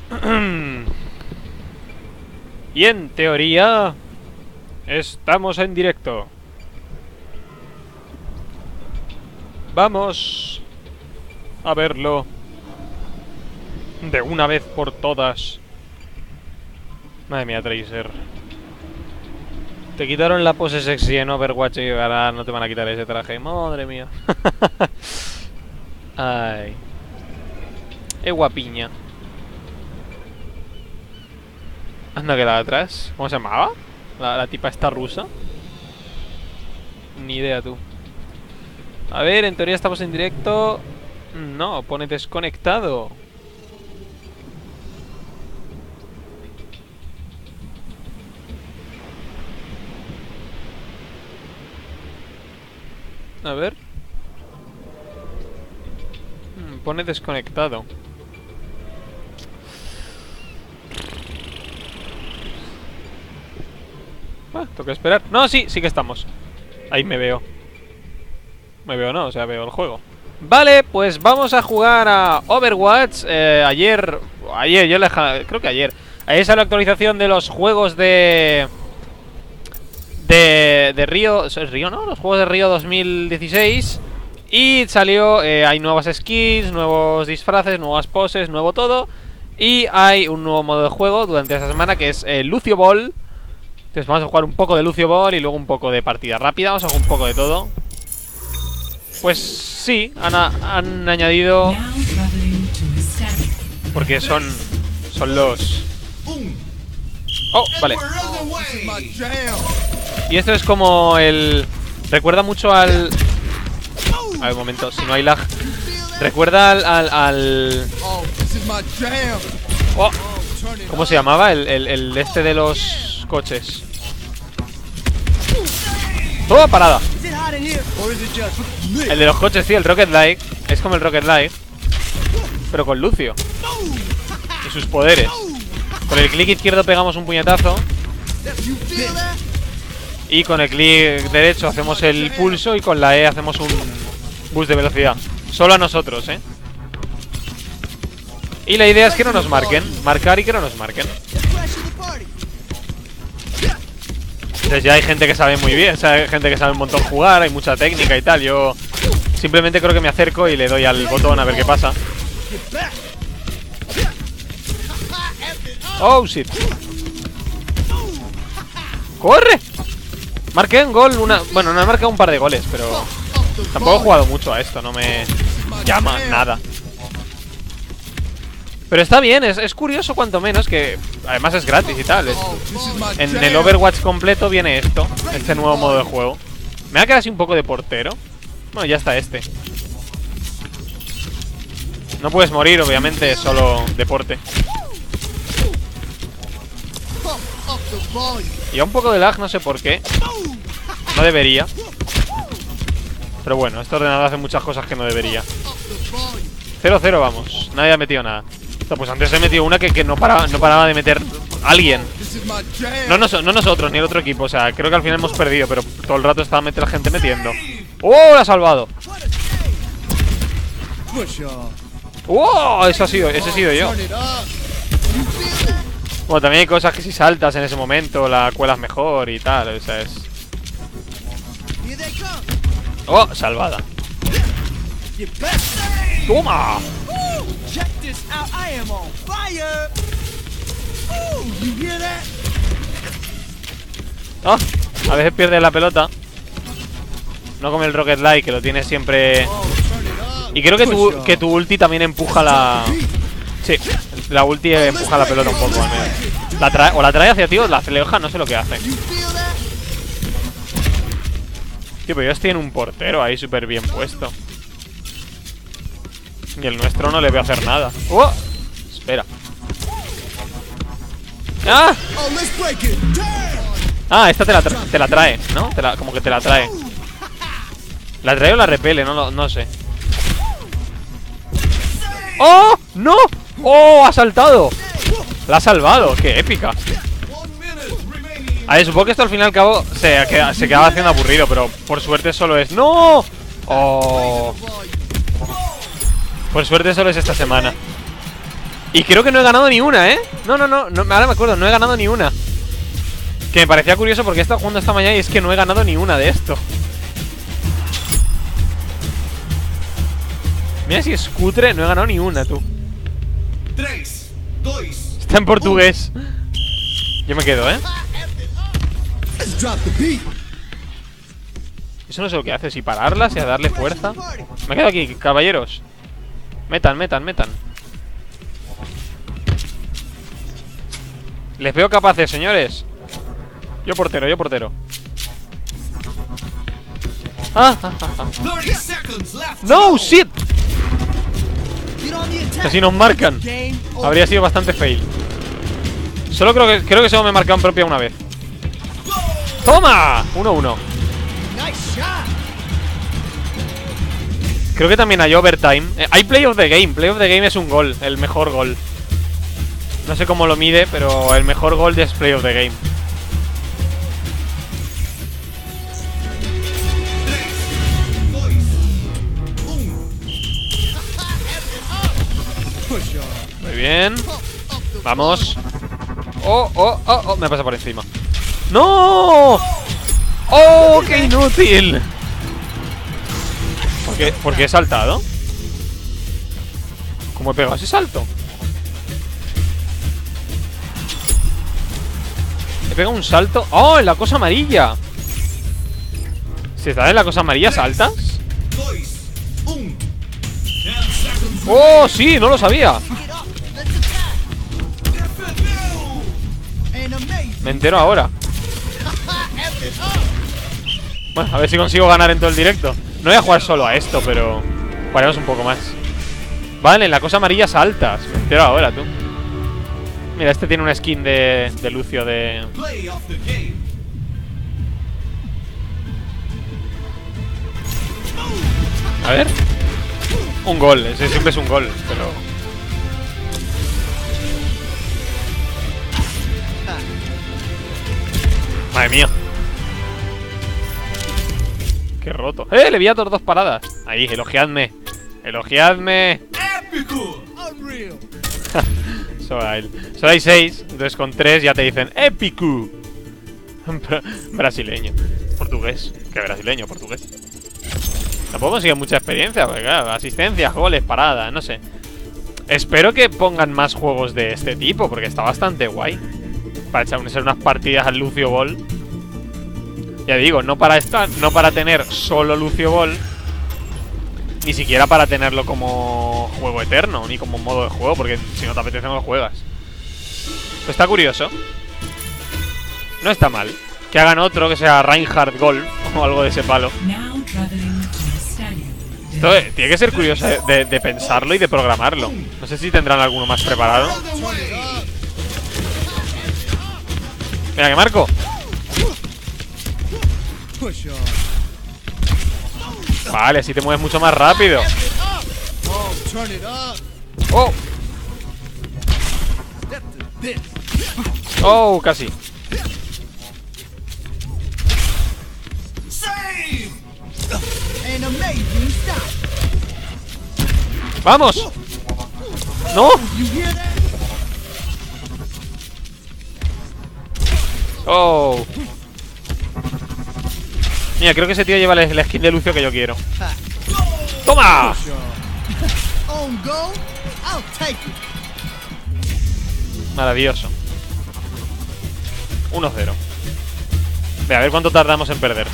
Y en teoría estamos en directo. Vamos a verlo de una vez por todas. Madre mía, Tracer. Te quitaron la pose sexy en Overwatch y ahora no te van a quitar ese traje. Madre mía. Ay. Es guapiña. Anda, que la de atrás. ¿Cómo se llamaba? La tipa esta rusa. Ni idea, tú. A ver, en teoría estamos en directo. No, pone desconectado. A ver. Pone desconectado. Tengo que esperar. No, sí que estamos. Ahí me veo. Me veo, no, o sea, veo el juego. Vale, pues vamos a jugar a Overwatch. Ayer, creo que ayer salió la actualización de los juegos de Río. ¿Es Río, no? Los juegos de Río 2016. Y salió, hay nuevas skins, nuevos disfraces, nuevas poses, nuevo todo. Y hay un nuevo modo de juego durante esta semana que es Lucio Ball. Entonces vamos a jugar un poco de Lucio Ball y luego un poco de partida rápida. Vamos a jugar un poco de todo. Pues sí, han añadido... Porque son los... Oh, vale. Y esto es como el... Recuerda mucho al... A ver, un momento, si no hay lag. Recuerda al... Oh, ¿cómo se llamaba? El este de los coches. ¡Oh, parada! El de los coches, sí, el Rocket League. Es como el Rocket League, pero con Lucio y sus poderes. Con el clic izquierdo pegamos un puñetazo y con el clic derecho hacemos el pulso y con la E hacemos un boost de velocidad. Solo a nosotros, ¿eh? Y la idea es que no nos marquen. Marcar y que no nos marquen. Entonces ya hay gente que sabe muy bien, hay gente que sabe un montón jugar, hay mucha técnica y tal. Yo simplemente creo que me acerco y le doy al botón a ver qué pasa. Oh, shit. ¡Corre! Marqué un gol, bueno, no he marcado un par de goles, pero tampoco he jugado mucho a esto, no me llama nada. Pero está bien, es curioso cuanto menos, que además es gratis y tal. En el Overwatch completo viene esto, este nuevo modo de juego. Me va a quedar así un poco de portero. Bueno, ya está este. No puedes morir, obviamente, es solo deporte. Y a un poco de lag, no sé por qué. No debería. Pero bueno, este ordenador hace muchas cosas que no debería. 0-0 vamos, nadie ha metido nada. Pues antes he metido una que no paraba de meter alguien. No nosotros, ni el otro equipo. O sea, creo que al final hemos perdido, pero todo el rato estaba la gente metiendo. ¡Oh! ¡La ha salvado! ¡Oh! Ese he sido yo. Bueno, también hay cosas que si saltas en ese momento la cuelas mejor y tal. O sea, es... ¡Oh! Salvada. ¡Toma! Oh, a veces pierde la pelota. No como el Rocket League, que lo tiene siempre. Y creo que tu ulti también empuja la... Sí, la ulti empuja la pelota un poco al menos. O la trae hacia ti o la aleja, no sé lo que hace. Tío, pero ellos tienen un portero ahí súper bien puesto. Y el nuestro no le veo hacer nada. ¡Oh! Espera. ¡Ah! Ah, esta te la trae, ¿no? Como que te la trae. ¿La trae o la repele? No sé. ¡Oh! ¡No! ¡Oh! ¡Ha saltado! La ha salvado. ¡Qué épica! A ver, supongo que esto al fin y al cabo se quedaba haciendo aburrido, pero por suerte solo es... ¡No! ¡Oh! Por suerte solo es esta semana. Y creo que no he ganado ni una, ¿eh? No, ahora me acuerdo, no he ganado ni una. Que me parecía curioso porque he estado jugando esta mañana y es que no he ganado ni una de esto. Mira si es cutre, no he ganado ni una, tú. 3, 2. Está en portugués. Yo me quedo, ¿eh? Eso no sé lo que hace, si pararlas y a darle fuerza. Me quedo aquí, caballeros. Metan. Les veo capaces, señores. Yo portero. ¡No, shit! Casi nos marcan. Habría sido bastante fail. Solo creo que solo me marcaron propia una vez. ¡Toma! 1-1. Creo que también hay overtime. Hay play of the game. Play of the game es un gol, el mejor gol. No sé cómo lo mide, pero el mejor gol es play of the game. Muy bien. Vamos. Oh, me pasa por encima. ¡No! ¡Oh, qué inútil! ¿Por qué he saltado? ¿Cómo he pegado ese salto? He pegado un salto. ¡Oh, en la cosa amarilla! Si estás en la cosa amarilla, ¿saltas? ¡Oh, sí! No lo sabía. Me entero ahora. Bueno, a ver si consigo ganar en todo el directo. No voy a jugar solo a esto, pero jugaremos un poco más. Vale, en la cosa amarilla saltas. Me entero ahora, tú. Mira, este tiene una skin de Lucio de... A ver. Un gol, ese siempre es un gol, pero... Madre mía. Qué roto. Le vi a todas dos paradas. Ahí, elogiadme. Elogiadme. Solo hay 6. Entonces con 3 ya te dicen épico. Brasileño. Portugués. ¿Qué brasileño? Portugués. Tampoco consigue mucha experiencia, porque claro, asistencias, goles, paradas, no sé. Espero que pongan más juegos de este tipo, porque está bastante guay. Para echar unas partidas al Lucio Ball. Ya digo, no para tener solo Lucio Ball, ni siquiera para tenerlo como juego eterno, ni como modo de juego, porque si no te apetece no lo juegas. Pues está curioso. No está mal. Que hagan otro que sea Reinhardt Golf o algo de ese palo. Esto tiene que ser curioso de pensarlo y de programarlo. No sé si tendrán alguno más preparado. Mira que marco. Vale, así te mueves mucho más rápido. Oh. Oh, casi. ¡Vamos! ¡No! Oh. Mira, creo que ese tío lleva la skin de Lucio que yo quiero. ¡Toma! Maravilloso. 1-0. Ve, a ver cuánto tardamos en perder.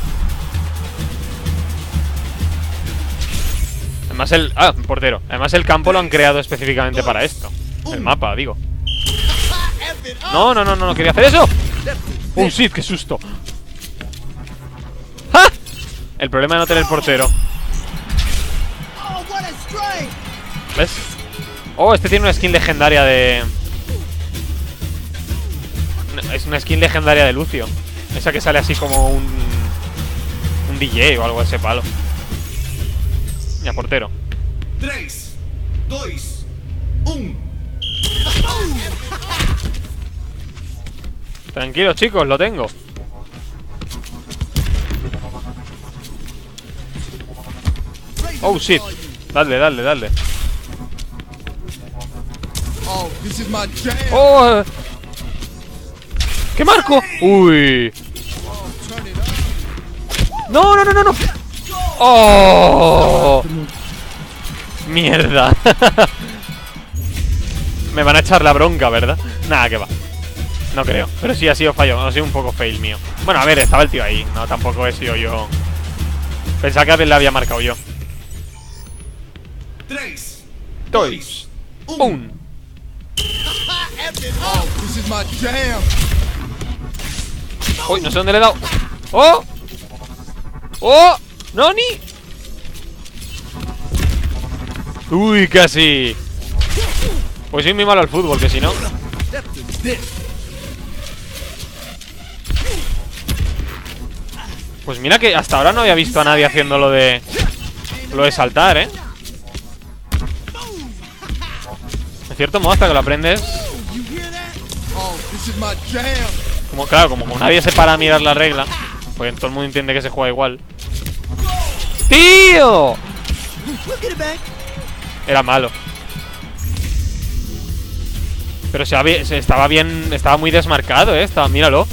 Además portero. Además el campo lo han creado específicamente para esto. El mapa, digo. No quería hacer eso. ¡Oh, shit! ¡Qué susto! ¡Ja! El problema de no tener portero. ¿Ves? Oh, este tiene una skin legendaria de... Es una skin legendaria de Lucio. Esa que sale así como un DJ o algo de ese palo. Ya, portero. 3, 2, 1. Tranquilos, chicos, lo tengo. Oh, shit. Dale. Oh, this is my jam. ¡Oh! ¿Qué marco? ¡Uy! ¡No, no, no, no, no! ¡Oh! ¡Mierda! Me van a echar la bronca, ¿verdad? Nada, que va. No creo. Pero sí ha sido fallo. Ha sido un poco fail mío. Bueno, a ver, estaba el tío ahí. No, tampoco he sido yo. Pensaba que le había marcado yo. 3, 2, 1. Oh, this is my jam. Uy, no sé dónde le he dado. ¡Oh! ¡Oh! ¡Noni! Uy, casi. Pues soy muy malo al fútbol, que si no. Pues mira que hasta ahora no había visto a nadie haciendo lo de saltar, ¿eh? De cierto modo, hasta que lo aprendes. Claro, como nadie se para a mirar la regla, pues todo el mundo entiende que se juega igual. ¡Tío! Era malo. Pero estaba bien. Estaba muy desmarcado, míralo.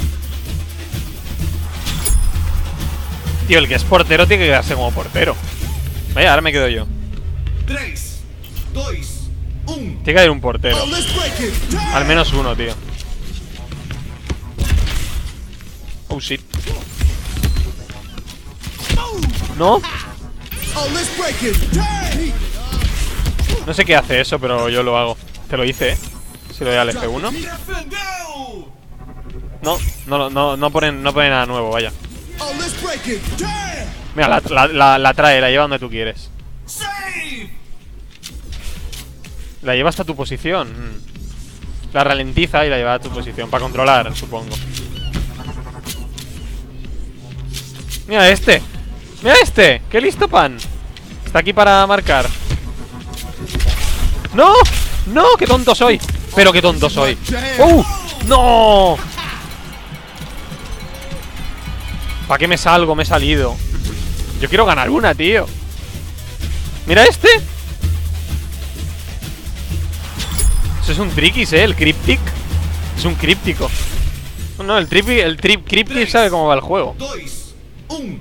Tío, el que es portero tiene que quedarse como portero. Vaya, ahora me quedo yo. 3, 2, 1. Tiene que haber un portero. Al menos uno, tío. Oh, shit. ¿No? No sé qué hace eso, pero yo lo hago. Te lo hice, ¿eh? Si lo doy al F1. No pone nada nuevo, vaya. Mira, la trae, la lleva donde tú quieres. La lleva hasta tu posición. La ralentiza y la lleva a tu posición. Para controlar, supongo. Mira este. Mira este. Qué listo pan. Está aquí para marcar. ¡No! ¡No! ¡Qué tonto soy! Pero qué tonto soy. ¡No! ¿Para qué me salgo? Me he salido. Yo quiero ganar una, tío. Mira este. Eso es un triquis, el cryptic. Es un críptico. No, el cryptic sabe cómo va el juego. 2, 1.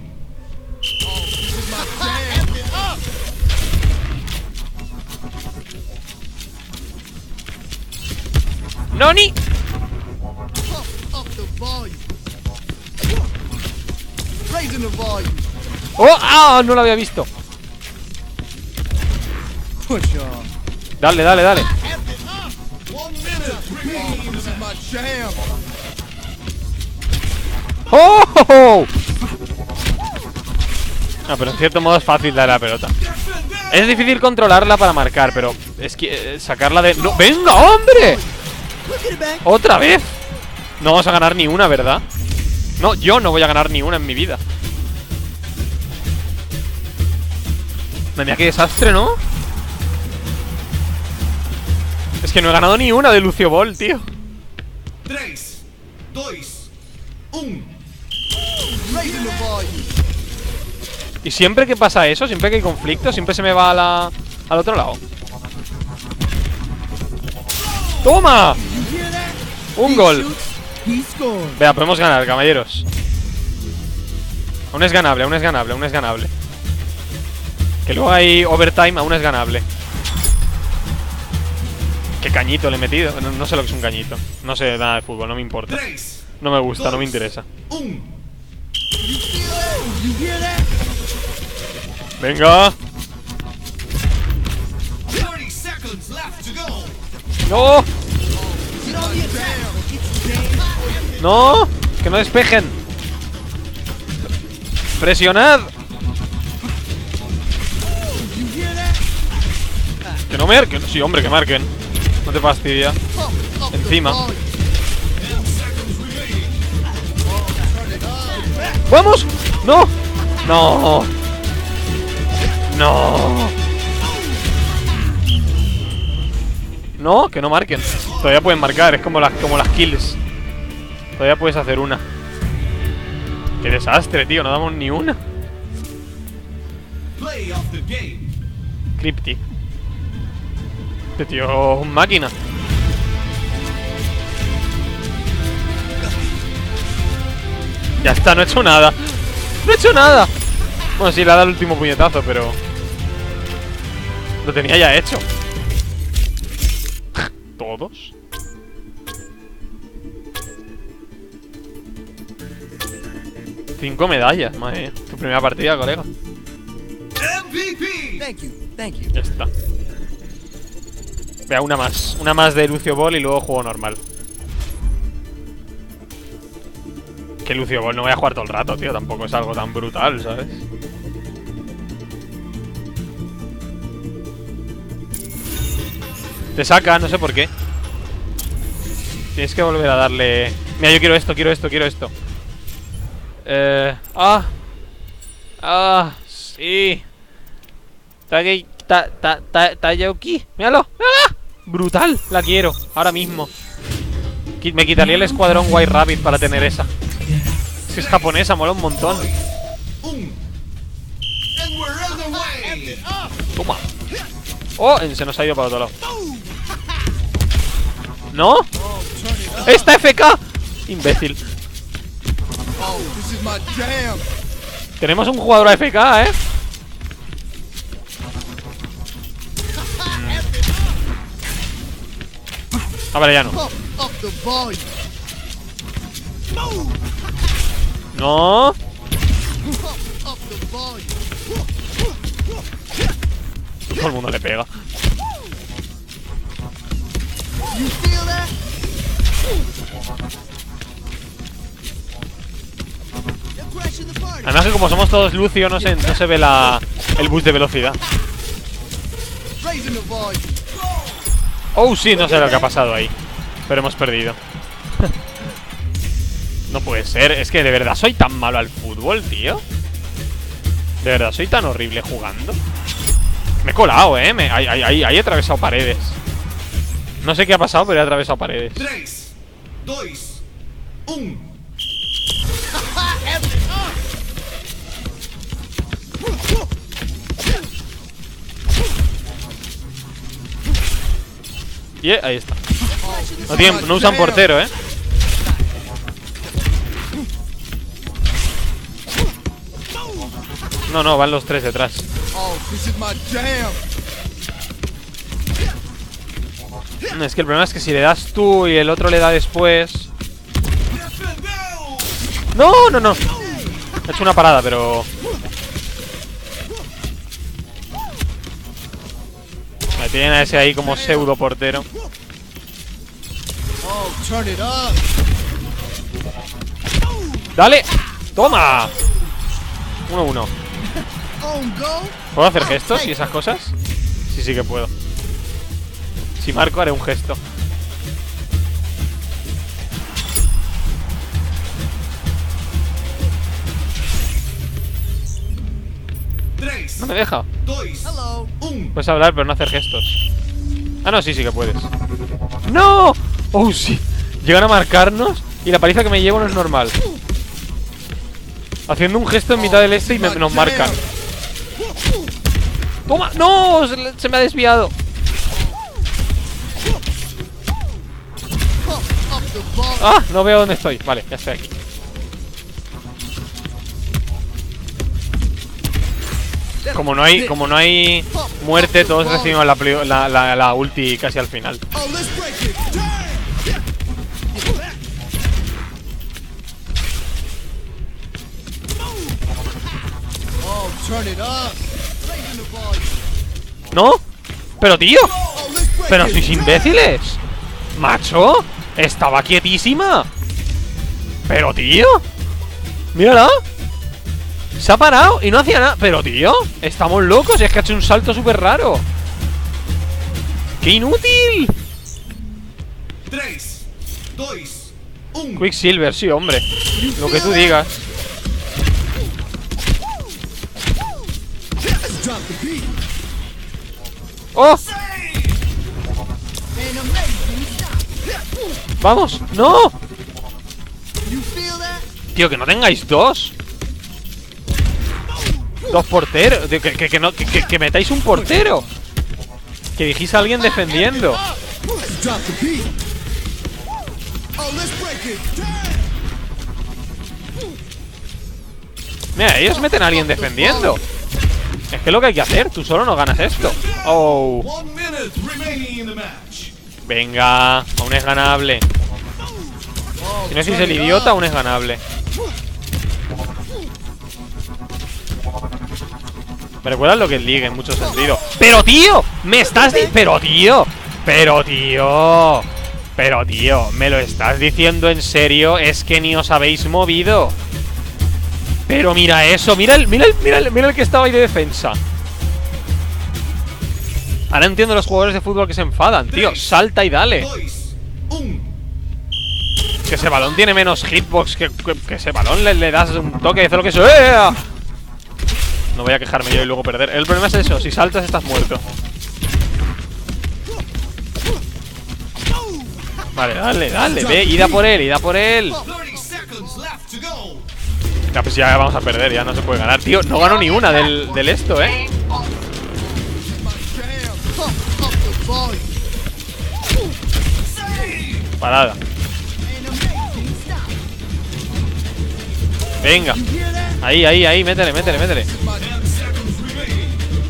¡Noni! ¡Oh! ¡Ah! No lo había visto. Dale, dale, dale. ¡Oh! No, pero en cierto modo es fácil darle la pelota. Es difícil controlarla para marcar, pero es que sacarla de... ¡No! ¡Venga, hombre! ¡Otra vez! No vamos a ganar ni una, ¿verdad? No, yo no voy a ganar ni una en mi vida. Mira qué desastre, ¿no? Es que no he ganado ni una de Lucio Ball, tío. 3, 2, 1. Y siempre que pasa eso, siempre que hay conflicto, siempre se me va al otro lado. ¡Toma! Un gol. Vea, podemos ganar, caballeros. Aún es ganable, aún es ganable, aún es ganable. Que luego hay overtime, aún es ganable. ¿Qué cañito le he metido? No sé lo que es un cañito. No sé nada de fútbol, no me importa. No me gusta, no me interesa. Venga. No. No. Que no despejen. Presionad. Que no marquen. Sí, hombre, que marquen. No te fastidia. Encima. ¡Vamos! ¡No! ¡No! ¡No! No, que no marquen. Todavía pueden marcar, es como las kills. Todavía puedes hacer una. ¡Qué desastre, tío! No damos ni una. Cryptic. Este tío es un máquina. Ya está, no he hecho nada. No he hecho nada. Bueno, sí, le ha dado el último puñetazo, pero... lo tenía ya hecho. ¿Todos? Cinco medallas, madre mía. Tu primera partida, colega. MVP. Thank you. Ya está. Vea, una más. Una más de Lucio Ball y luego juego normal. Que Lucio Ball no voy a jugar todo el rato, tío. Tampoco es algo tan brutal, ¿sabes? Te saca, no sé por qué. Tienes que volver a darle... Mira, yo quiero esto, quiero esto, quiero esto. Sí. Tayuki. Míralo, mírala. Brutal, la quiero, ahora mismo. Me quitaría el escuadrón White Rabbit para tener esa. Es que es japonesa, mola un montón. Toma. Oh, se nos ha ido para otro lado. ¿No? ¡Esta FK! Imbécil. Tenemos un jugador AFK, ¿eh? Ah, vale, ya no. No. Todo el mundo le pega. Además que como somos todos Lucio, no se ve el boost de velocidad. Oh, sí, no sé lo que ha pasado ahí. Pero hemos perdido. No puede ser. Es que de verdad soy tan malo al fútbol, tío. De verdad soy tan horrible jugando. Me he colado, ahí he atravesado paredes. No sé qué ha pasado, pero he atravesado paredes. 3, 2, 1. Y ahí está. No usan portero, No, van los tres detrás. Es que el problema es que si le das tú y el otro le da después... No. He hecho una parada, pero... Me tienen a ese ahí como pseudo portero. ¡Dale! ¡Toma! 1-1. ¿Puedo hacer gestos y esas cosas? Sí que puedo. Si marco haré un gesto. No me deja. Puedes hablar pero no hacer gestos. Ah, no, sí que puedes. ¡No! ¡Oh, sí! Llegan a marcarnos y la paliza que me llevo no es normal. Haciendo un gesto en mitad del este y nos marcan. ¡Toma! ¡No! Se me ha desviado. ¡Ah! No veo dónde estoy. Vale, ya estoy aquí. Como no hay muerte, todos recibimos la ulti casi al final. ¿No? Pero tío, pero sois imbéciles. Macho, estaba quietísima. Pero tío, mírala. Se ha parado y no hacía nada. Pero tío, estamos locos. Es que ha hecho un salto súper raro. ¡Qué inútil! 3, 2, 1. Quicksilver, sí, hombre. Lo que tú digas. ¡Oh! ¡Vamos! ¡No! Tío, que no tengáis dos. Dos porteros. Que metáis un portero. Que dijiste a alguien defendiendo. Mira, ellos meten a alguien defendiendo. Es que es lo que hay que hacer. Tú solo no ganas esto. Oh. 1 minute remaining in the match. Venga, aún es ganable. Si no sois el idiota, aún es ganable. Me recuerda lo que es League en mucho sentido. ¡Pero tío! ¡Me estás ¡Pero tío! ¡Pero tío! ¿Me lo estás diciendo en serio? Es que ni os habéis movido. Pero mira eso. Mira el que estaba ahí de defensa. Ahora entiendo los jugadores de fútbol que se enfadan, tío. Salta y dale. 2, 1. Que ese balón tiene menos hitbox. Que ese balón le das un toque y hace lo que eso. No voy a quejarme yo y luego perder. El problema es eso, si saltas estás muerto. Vale, dale, ve, id a por él. 30 seconds left to go. Ya, pues ya vamos a perder, ya no se puede ganar. Tío, no gano ni una del esto, Parada. Venga. Ahí, métele. 10 seconds remaining.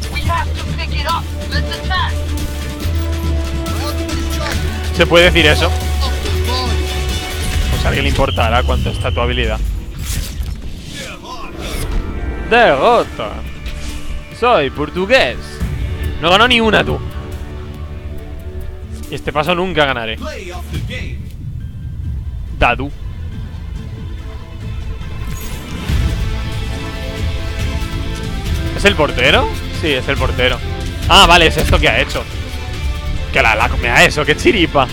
¿Se puede decir eso? Pues a alguien le importará cuánto está tu habilidad. Derrota. Soy portugués. No ganó ni una, tú. Y este paso nunca ganaré. Play of the game. Dadu. ¿Es el portero? Sí, es el portero. Ah, vale, es esto que ha hecho. Que mira eso, qué chiripa.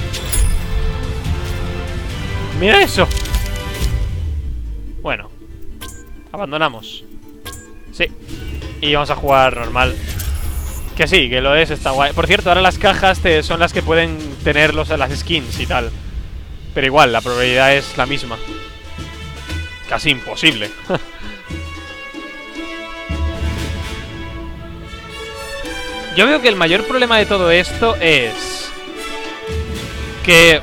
Mira eso. Bueno, abandonamos. Sí. Y vamos a jugar normal. Que sí, que lo es, está guay. Por cierto, ahora las cajas son las que pueden tener las skins y tal. Pero igual, la probabilidad es la misma. Casi imposible. Yo veo que el mayor problema de todo esto es que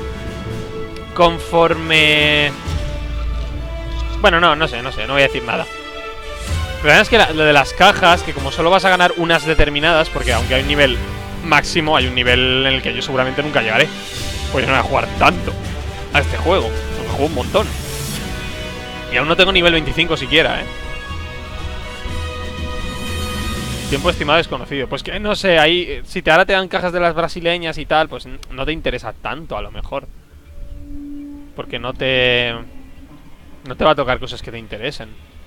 conforme... Bueno, no sé, no voy a decir nada. El problema es que lo de las cajas, que como solo vas a ganar unas determinadas, porque aunque hay un nivel máximo, hay un nivel en el que yo seguramente nunca llegaré, pues yo no voy a jugar tanto a este juego. Me juego un montón. Y aún no tengo nivel 25 siquiera, Tiempo estimado desconocido. Pues que no sé, ahí si ahora te dan cajas de las brasileñas y tal, pues no te interesa tanto a lo mejor. Porque no te va a tocar cosas que te interesen.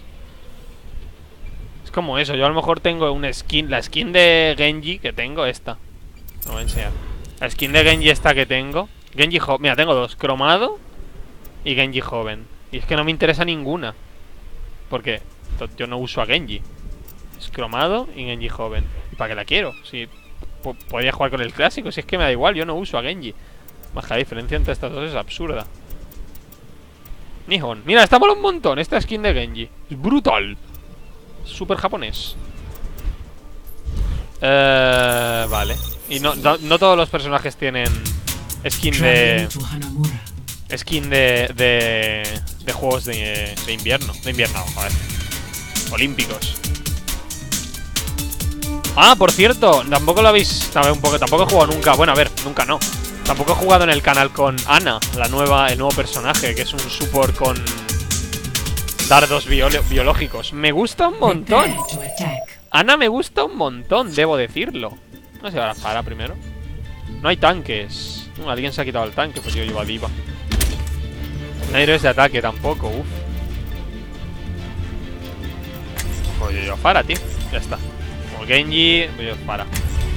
Es como eso, yo a lo mejor tengo una skin, la skin de Genji que tengo, esta. Lo voy a enseñar. La skin de Genji esta que tengo. Genji joven, mira, tengo dos, cromado y Genji joven. Y es que no me interesa ninguna. Porque yo no uso a Genji. Es cromado y Genji joven. ¿Y para qué la quiero? Si podría jugar con el clásico. Si es que me da igual, yo no uso a Genji. Más que la diferencia entre estas dos es absurda. Nihon. Mira, esta mola un montón. Esta skin de Genji. Es brutal. Súper japonés. Vale. Y no todos los personajes tienen skin de... Skin de juegos de invierno. De invierno, joder. Olímpicos. Ah, por cierto, tampoco lo habéis... Tampoco he jugado nunca. Bueno, a ver, nunca no. Tampoco he jugado en el canal con Ana, el nuevo personaje, que es un support con dardos biológicos. Me gusta un montón. Ana me gusta un montón, debo decirlo. No sé, ahora para primero. No hay tanques. Alguien se ha quitado el tanque, pues yo llevo a Diva. No hay héroes de ataque tampoco, uff. Pues yo llevo a Pharah, tío. Ya está. Como Genji, pues yo llevo a Pharah.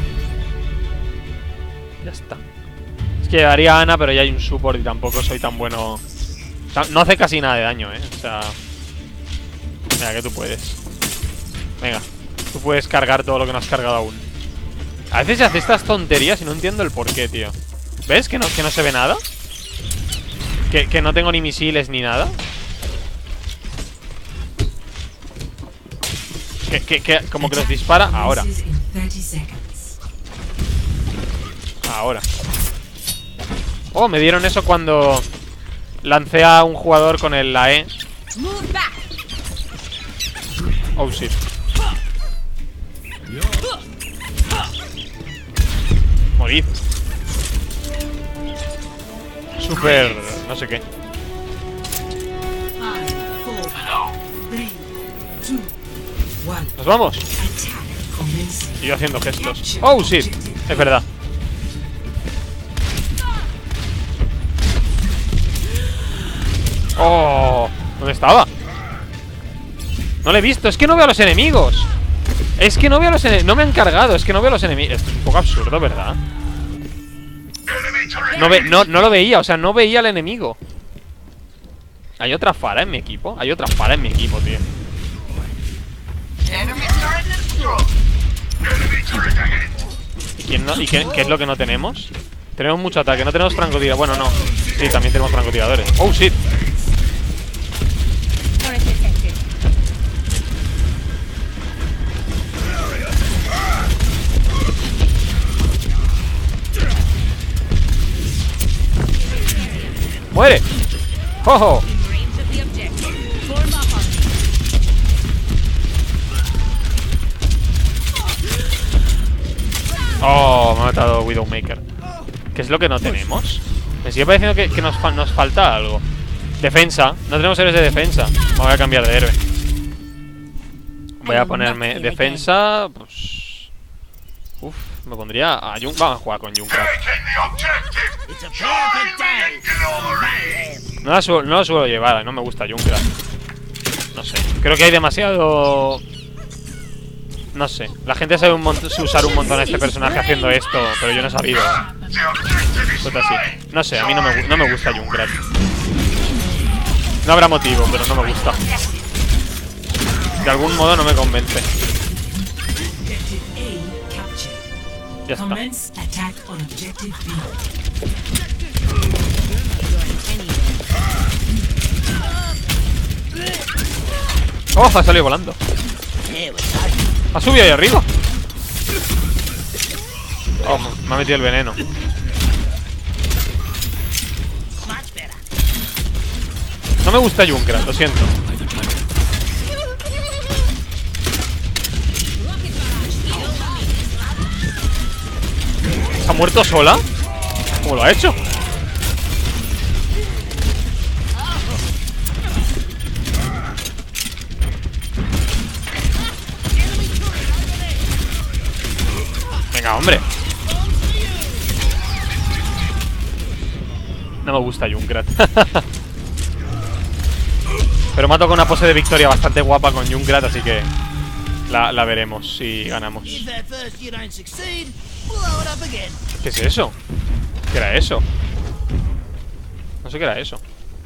Ya está. Es que llevaría a Ana, pero ya hay un support y tampoco soy tan bueno. O sea, no hace casi nada de daño, O sea... Mira, que tú puedes. Venga, tú puedes cargar todo lo que no has cargado aún. A veces se hace estas tonterías y no entiendo el porqué, tío. ¿Ves? Que no se ve nada. Que no tengo ni misiles ni nada. Que como que los dispara ahora. Ahora. Oh, me dieron eso cuando lancé a un jugador con la E. Oh shit. Morid. Super... no sé qué. 5, 4, 3, 2, 1. ¿Nos vamos? Attack commencing. Y yo haciendo gestos. Oh shit. Es verdad. Oh, ¿dónde estaba? No le he visto, es que no veo a los enemigos. Es que no veo a los enemigos. No me han cargado, es que no veo a los enemigos. Esto es un poco absurdo, ¿verdad? No lo veía, o sea, no veía al enemigo. ¿Hay otra Fara en mi equipo? Hay otra Fara en mi equipo, tío. ¿Y, quién no, y qué es lo que no tenemos? Tenemos mucho ataque, no tenemos francotiradores. Bueno, no. Sí, también tenemos francotiradores. Oh, shit. ¡Muere! ¡Ojo! Oh, me ha matado Widowmaker. ¿Qué es lo que no tenemos? Me sigue pareciendo que nos falta algo. Defensa. No tenemos héroes de defensa. Me voy a cambiar de héroe. Voy a ponerme defensa. Pues... uf, me pondría a Junk. Vamos a jugar con Junkrat. No la suelo llevar, no me gusta Junkrat. No sé, creo que hay demasiado... no sé, la gente sabe usar un montón a este personaje haciendo esto, pero yo no he sabido. Pues así. No sé, a mí no me gusta Junkrat. No habrá motivo, pero no me gusta. De algún modo no me convence. Ya está. Commence attack on objective B. ¡Oh! Ha salido volando. Ha subido ahí arriba. Oh, me ha metido el veneno. No me gusta Junkrat, lo siento. ¿Se ha muerto sola? ¿Cómo lo ha hecho? Venga, hombre. No me gusta Junkrat. Pero mato con una pose de victoria bastante guapa con Junkrat, así que la veremos si ganamos. ¿Qué es eso? ¿Qué era eso? No sé qué era eso.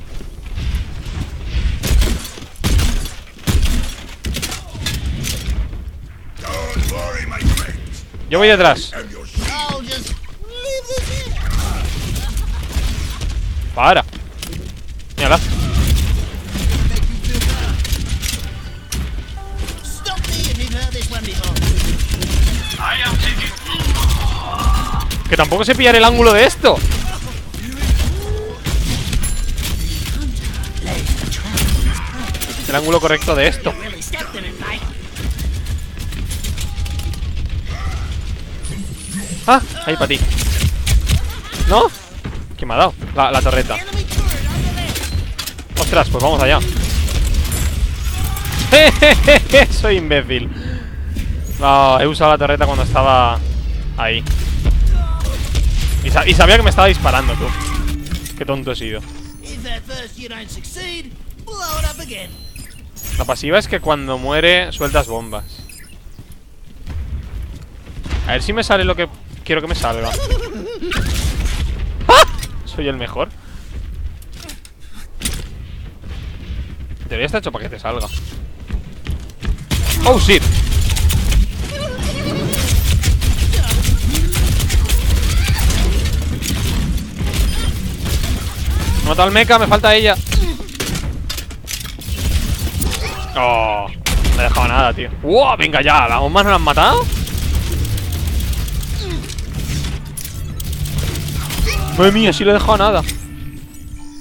Yo voy detrás. Para. Mírala. Que tampoco sé pillar el ángulo de esto. El ángulo correcto de esto. Ah, ahí para ti. ¿No? ¿Quién me ha dado? La torreta. Ostras, pues vamos allá. Soy imbécil. No, he usado la torreta cuando estaba ahí. Y sabía que me estaba disparando, tú. Qué tonto he sido. La pasiva es que cuando muere sueltas bombas. A ver si me sale lo que quiero que me salga. ¡Ah! Soy el mejor. En teoría está hecho para que te salga. Oh, shit. Me ha matado al mecha, me falta ella. Oh, no he dejado nada, tío. ¡Wow! Venga ya, ¿las bombas no las han matado? Madre mía, sí le he dejado nada.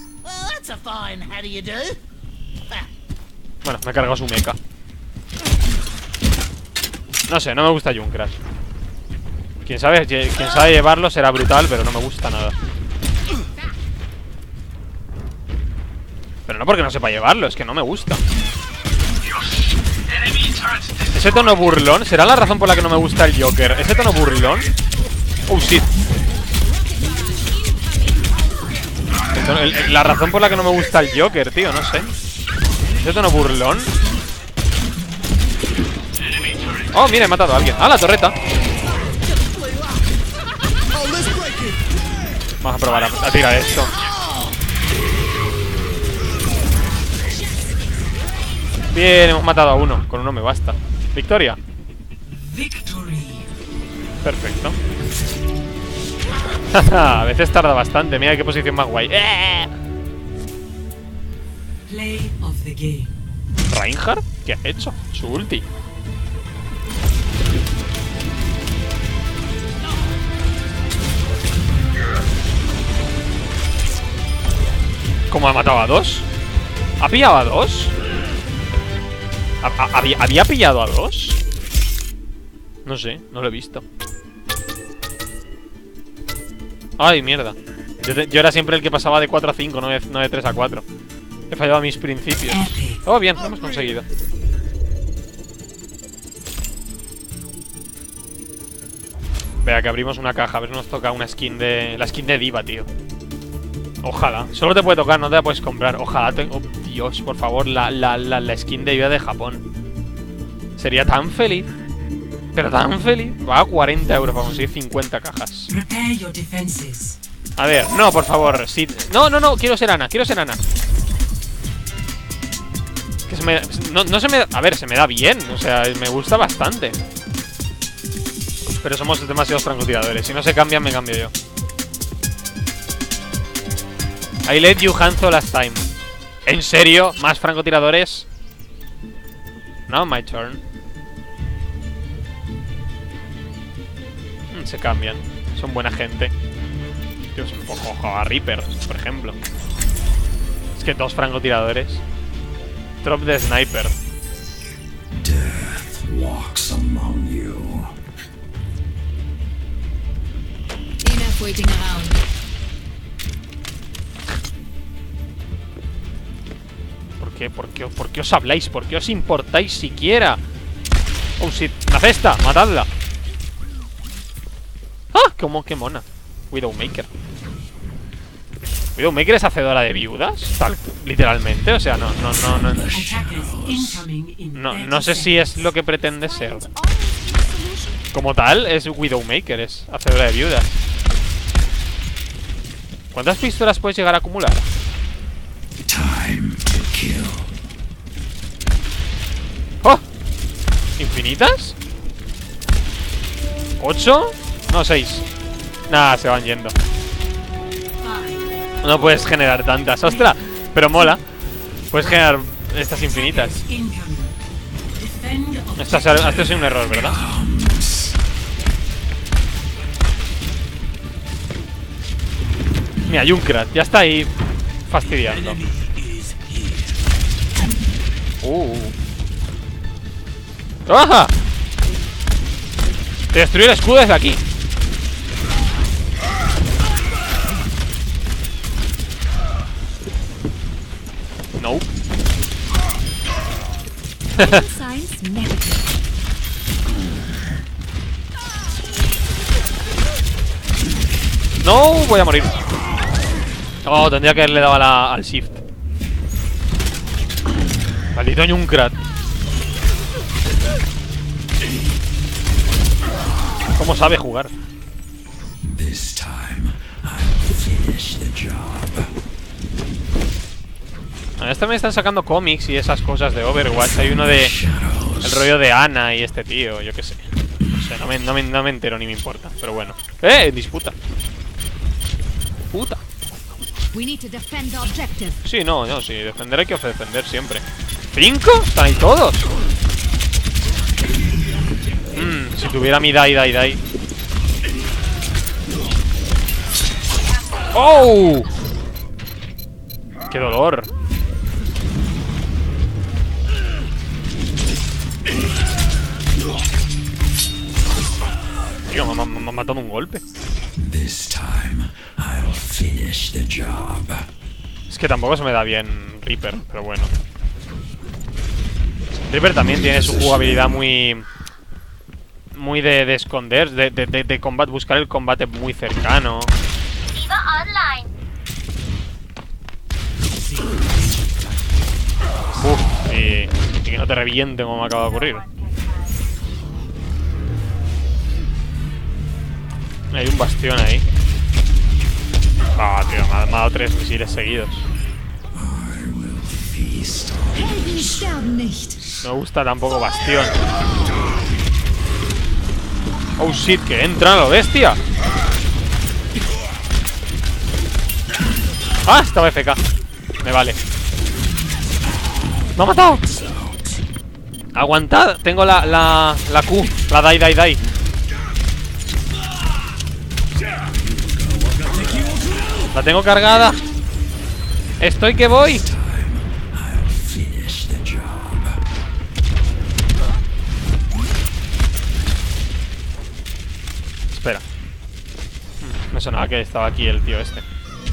Bueno, me he cargado su mecha. No sé, no me gusta Junkrat. Quien sabe llevarlo será brutal, pero no me gusta nada. Pero no porque no sepa llevarlo, es que no me gusta. Ese tono burlón será la razón por la que no me gusta el Joker. Ese tono burlón. Oh, shit. La razón por la que no me gusta el Joker, tío, no sé. Ese tono burlón. Oh, mira, he matado a alguien. ¡Ah, la torreta! Vamos a probar a tirar esto. Bien, hemos matado a uno. Con uno me basta. Victoria. Victory. Perfecto. A veces tarda bastante. Mira qué posición más guay. Play of the game. ¿Reinhardt? ¿Qué ha hecho? Su ulti. ¿Cómo ha matado a dos? ¿Ha pillado a dos? ¿Había pillado a dos? No sé, no lo he visto. Ay, mierda. Yo era siempre el que pasaba de 4 a 5, no de 3 a 4. He fallado a mis principios. Oh, bien, lo hemos conseguido. Vea que abrimos una caja, a ver si nos toca una skin de... La skin de Diva, tío. Ojalá. Solo te puede tocar, no te la puedes comprar. Ojalá te... Oh, Dios, por favor, la skin de Diva de Japón. Sería tan feliz. Pero tan feliz. Va a 40 euros para conseguir 50 cajas. Prepare your defenses. A ver, no, por favor. Sí. No, quiero ser Ana, quiero ser Ana. Que se me... No se me... A ver, se me da bien. O sea, me gusta bastante. Pero somos demasiados francotiradores. Si no se cambian, me cambio yo. I let you Hanzo last time. ¿En serio? ¿Más francotiradores? Now my turn. Se cambian. Son buena gente. Dios, un poco a Reaper, por ejemplo. Es que dos francotiradores. Drop the sniper. Death walks among you. Enough waiting around. ¿Por qué os habláis? ¿Por qué os importáis siquiera? Oh, shit. ¡Una cesta! ¡Matadla! ¡Ah! ¡Qué mona! Widowmaker. ¿Widowmaker es hacedora de viudas? Tal, literalmente, o sea, no sé si es lo que pretende ser. Como tal, es Widowmaker, es hacedora de viudas. ¿Cuántas pistolas puedes llegar a acumular? Time to kill. ¡Oh! ¿Infinitas? ¿8? No, 6. Nah, se van yendo. No puedes generar tantas. ¡Ostras! Pero mola. Puedes generar estas infinitas. Esto es un error, ¿verdad? Mira, Junkrat, ya está ahí fastidiando. ¡Ajá! Te destruí el escudo desde aquí. No. Signs negative. No, voy a morir. Oh, tendría que haberle dado al shift. Maldito Junkrat. ¿Cómo sabe jugar? This time I'll finish the job. A este me están sacando cómics y esas cosas de Overwatch. Hay uno de... El rollo de Ana y este tío, yo qué sé. No sé, no me entero ni me importa. Pero bueno. Disputa. Puta. We need to defend the objective. Sí, sí. Defender hay que defender siempre. ¿5? ¿Están ahí todos? Si tuviera mi die. ¡Oh! ¡Qué dolor! Tío, me ha matado un golpe. This time, I'll finish the job. Es que tampoco se me da bien Reaper, pero bueno. Reaper también tiene su jugabilidad muy de esconder, de combate, buscar el combate muy cercano. Uf, y que no te revienten como me acaba de ocurrir. Hay un bastión ahí. Ah, tío, me ha dado 3 misiles seguidos. Helden sterben nicht. No me gusta tampoco bastión. Oh shit, que entra lo bestia. Ah, estaba FK. Me vale. ¡Me ha matado! Aguantad, tengo la Q. La dai. La tengo cargada. Estoy que voy. Espera. Me sonaba que estaba aquí el tío este.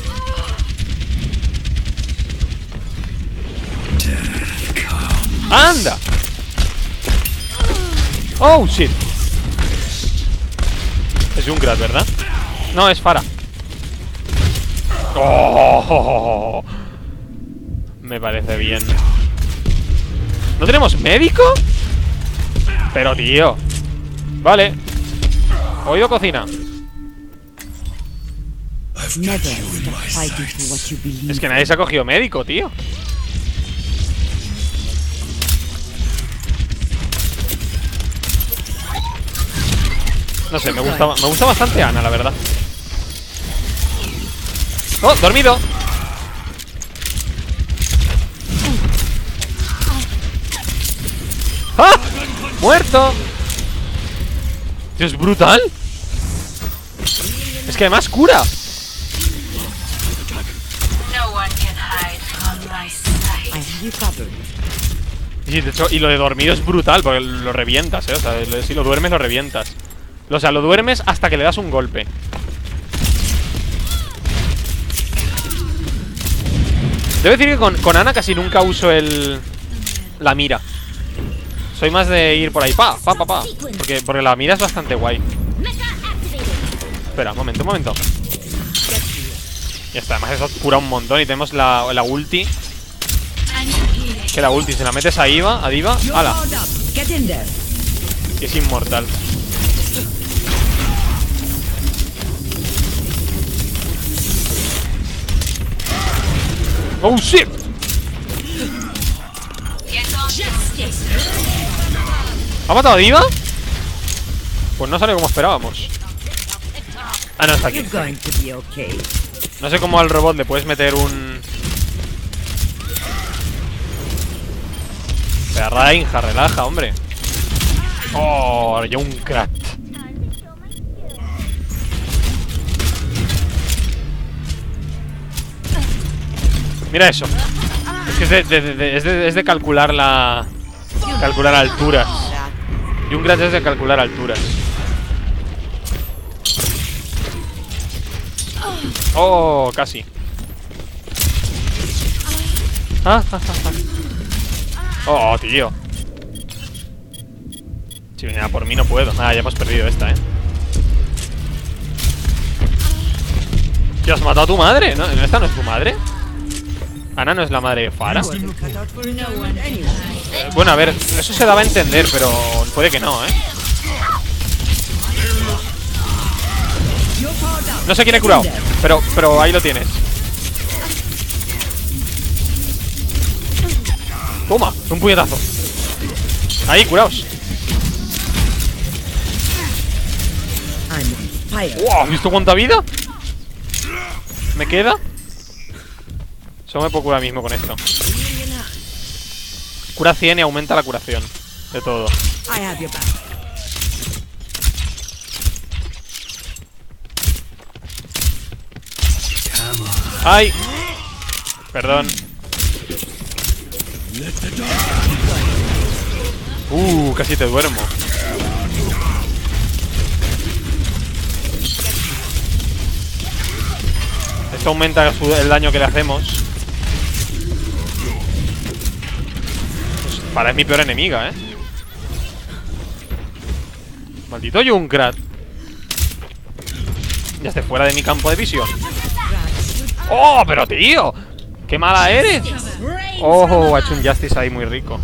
¡Anda! ¡Oh, shit! Es Junkrat, ¿verdad? No, es Pharah. ¡Oh! Me parece bien. ¿No tenemos médico? Pero, tío. Vale. Oído cocina. Es que nadie se ha cogido médico, tío. No sé, me gusta bastante Ana, la verdad. ¡Oh, dormido! ¡Ah! ¡Muerto! Tío, es brutal. Es que además cura. Y de hecho, y lo de dormido es brutal, porque lo revientas, o sea, si lo duermes, lo revientas. O sea, lo duermes hasta que le das un golpe. Debo decir que con Ana casi nunca uso la mira. Soy más de ir por ahí, pa. Porque la mira es bastante guay. Espera, un momento. Ya está, además eso cura un montón. Y tenemos la ulti. Que la ulti, se la metes a Diva, ¡hala! Y es inmortal. ¡Oh, shit! ¿Ha matado a Diva? Pues no sale como esperábamos. Ah, no, está aquí. No sé cómo al robot le puedes meter un... Pero Reinhardt, relaja, hombre. Oh, ya un crack. Mira eso. Es que es de calcular la... Calcular alturas. Junkrat es de calcular alturas. Oh, casi. Oh, tío. Si venía por mí no puedo. Ah, ya hemos perdido esta, ¿Qué has matado a tu madre? ¿No? ¿Esta no es tu madre? Ana no es la madre de Pharah. Bueno, a ver, eso se daba a entender, pero puede que no, No sé quién he curado, pero ahí lo tienes. Toma, un puñetazo. Ahí, curaos. Wow, ¿has visto cuánta vida? ¿Me queda? Solo me puedo curar mismo con esto. Cura 100 y aumenta la curación de todo. ¡Ay! Perdón. Casi te duermo. Eso aumenta el daño que le hacemos. Pues Pharah es mi peor enemiga, Maldito Junkrat. Ya esté fuera de mi campo de visión. ¡Oh, pero tío! ¡Qué mala eres! ¡Oh! Ha hecho un Justice ahí muy rico.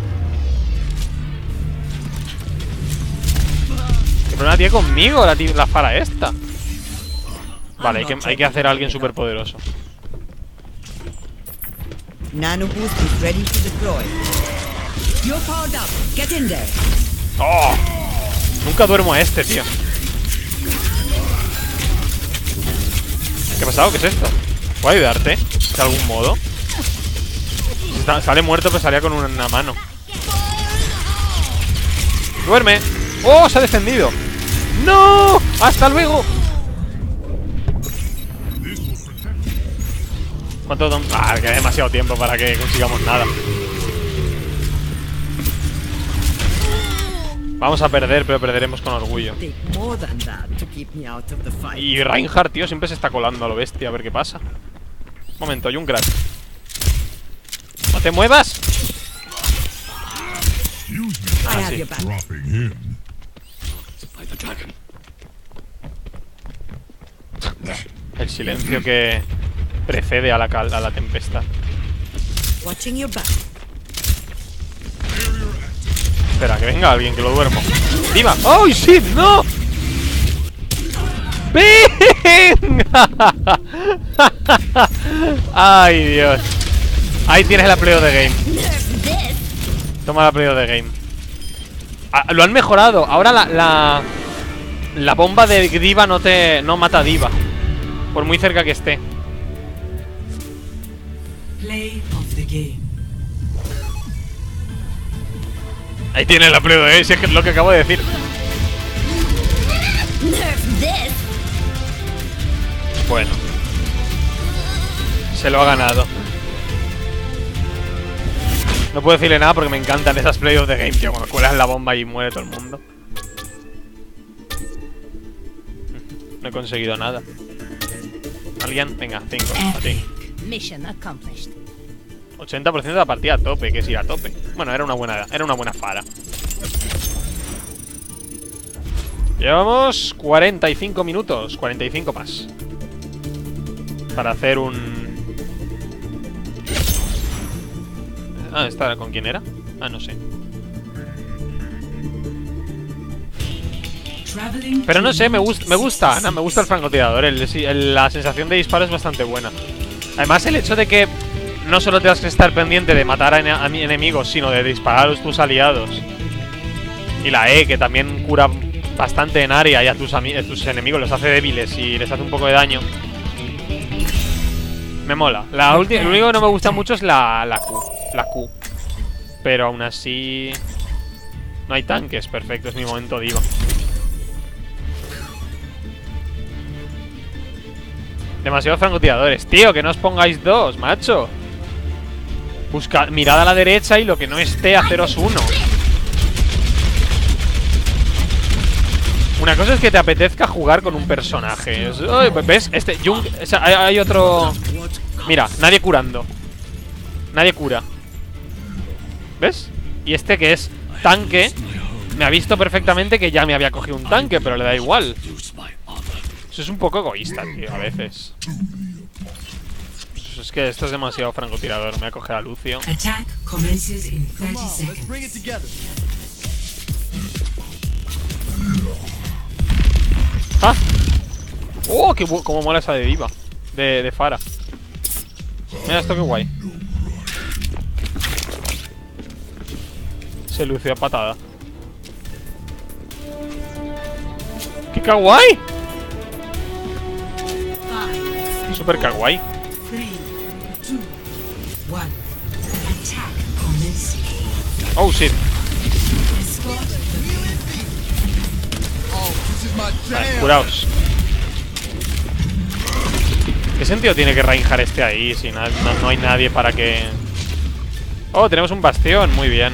¿Qué problema tiene conmigo la Pharah esta? Vale, hay que hacer a alguien súper poderoso. Nano boost is ready to deploy. You're powered up. Get in there. ¡Oh! Nunca duermo a este, tío. ¿Qué ha pasado? ¿Qué es esto? ¿Puedo ayudarte? ¿De algún modo? Sale muerto, pero salía con una mano. ¡Duerme! ¡Oh! Se ha defendido. ¡No! ¡Hasta luego! ¿Cuánto? Ah, queda demasiado tiempo para que consigamos nada. Vamos a perder, pero perderemos con orgullo. Take more than that to keep me out of the fight. Y Reinhardt, tío, siempre se está colando a lo bestia. A ver qué pasa. Un momento, Junkrat. ¡No te muevas! I have sí. your back. Dropping in. El silencio que precede a la tempestad. Watching your back. Espera, que venga alguien, que lo duermo. ¡Viva! ¡Oh, shit! ¡No! ¡Venga! ¡Ay, Dios! Ahí tienes la play of the game. Toma la play of the game. Lo han mejorado. Ahora la bomba de Diva no mata a Diva, por muy cerca que esté. Play of the game. Ahí tienes la play of the game, si es que es lo que acabo de decir. Bueno, se lo ha ganado. No puedo decirle nada porque me encantan esas play of the game, tío. Cuando cuelas la bomba y muere todo el mundo. No he conseguido nada. ¿Alguien? Venga, 5, a ti. Mission accomplished. 80% de la partida a tope, que es ir a tope. Bueno, era una buena Pharah. Llevamos 45 minutos, 45 más. Para hacer un... Ah, ¿esta con quién era? Ah, no sé. Pero no sé, me gusta Ana, me gusta el francotirador. La sensación de disparo es bastante buena. Además, el hecho de que no solo tengas que estar pendiente de matar a enemigos, sino de disparar a tus aliados. Y la E, que también cura bastante en área y a tus enemigos los hace débiles y les hace un poco de daño. Me mola. Lo único que no me gusta mucho es la Q. Pero aún así... No hay tanques, perfecto, es mi momento diva. Demasiados francotiradores. Tío, que no os pongáis dos, macho. Mirad a la derecha y lo que no esté, haceros uno. Una cosa es que te apetezca jugar con un personaje. ¿Ves? Hay otro... Mira, nadie curando. Nadie cura. ¿Ves? Y este que es tanque me ha visto perfectamente que ya me había cogido un tanque, pero le da igual. Eso es un poco egoísta, tío, a veces. Es que esto es demasiado francotirador. Me voy a coger a Lucio. Attack commences in 30 seconds. ¡Ah! ¡Oh! Cómo mola esa de Diva. De Pharah. Mira esto, qué guay. Se lució a patada. ¡Qué kawaii! Super kawaii. 3, 2, 1. Attack commencing. Oh, shit. Escort Vale, curaos. ¿Qué sentido tiene que Reinhardt esté ahí si no hay nadie para que... Oh, tenemos un bastión, muy bien.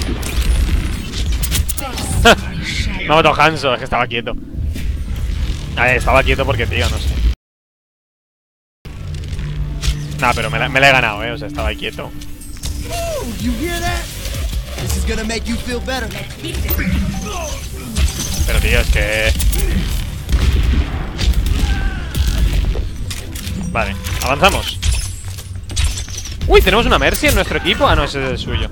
Me ha matado Hanzo, es que estaba quieto. Estaba quieto porque, tío, no sé. Nah, pero me la he ganado, o sea, estaba ahí quieto. Pero, tío, es que... Vale, avanzamos. Uy, tenemos una Mercy en nuestro equipo. Ah, no, ese es el suyo.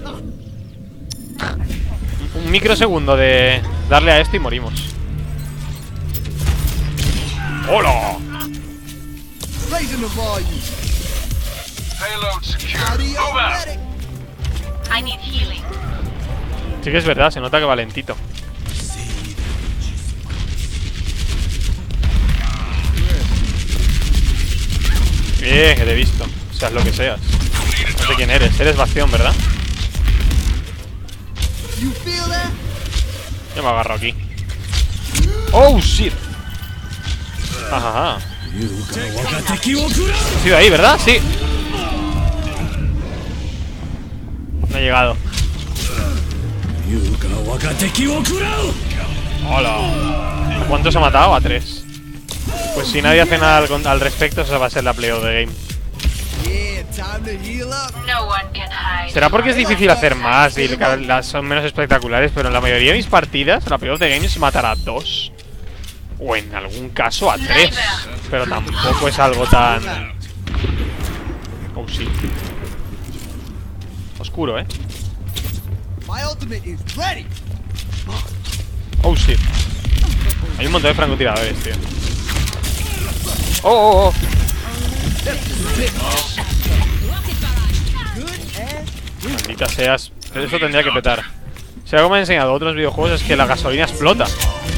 Un microsegundo de darle a esto y morimos. ¡Hola! I need healing. Sí que es verdad, se nota que va lentito. Bien, que te he visto. Seas lo que seas. No sé quién eres. Eres Bastión, ¿verdad? Yo me agarro aquí. ¡Oh, shit! Ajá. Ha sido ahí, ¿verdad? Sí. No he llegado. Hola. ¿A cuántos ha matado? A 3. Pues si nadie hace nada al respecto, esa va a ser la play of the game. Será porque es difícil hacer más y las son menos espectaculares, pero en la mayoría de mis partidas, la play of the game es matar a 2. O en algún caso a 3. Pero tampoco es algo tan... Oh, sí. Oscuro, ¿eh? Oh, sí. Hay un montón de francotiradores, tío. Oh. Maldita seas. Eso tendría que petar. Si algo me han enseñado otros videojuegos es que la gasolina explota.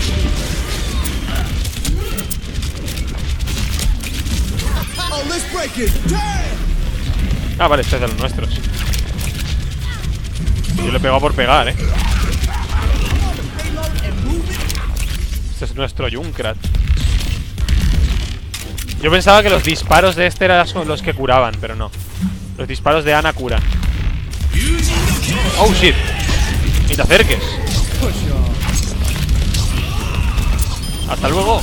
Ah, vale, este es de los nuestros. Yo le he pegado por pegar, Este es nuestro Junkrat. Yo pensaba que los disparos de este eran los que curaban, pero no. Los disparos de Ana curan. Oh, shit. Ni te acerques. Hasta luego.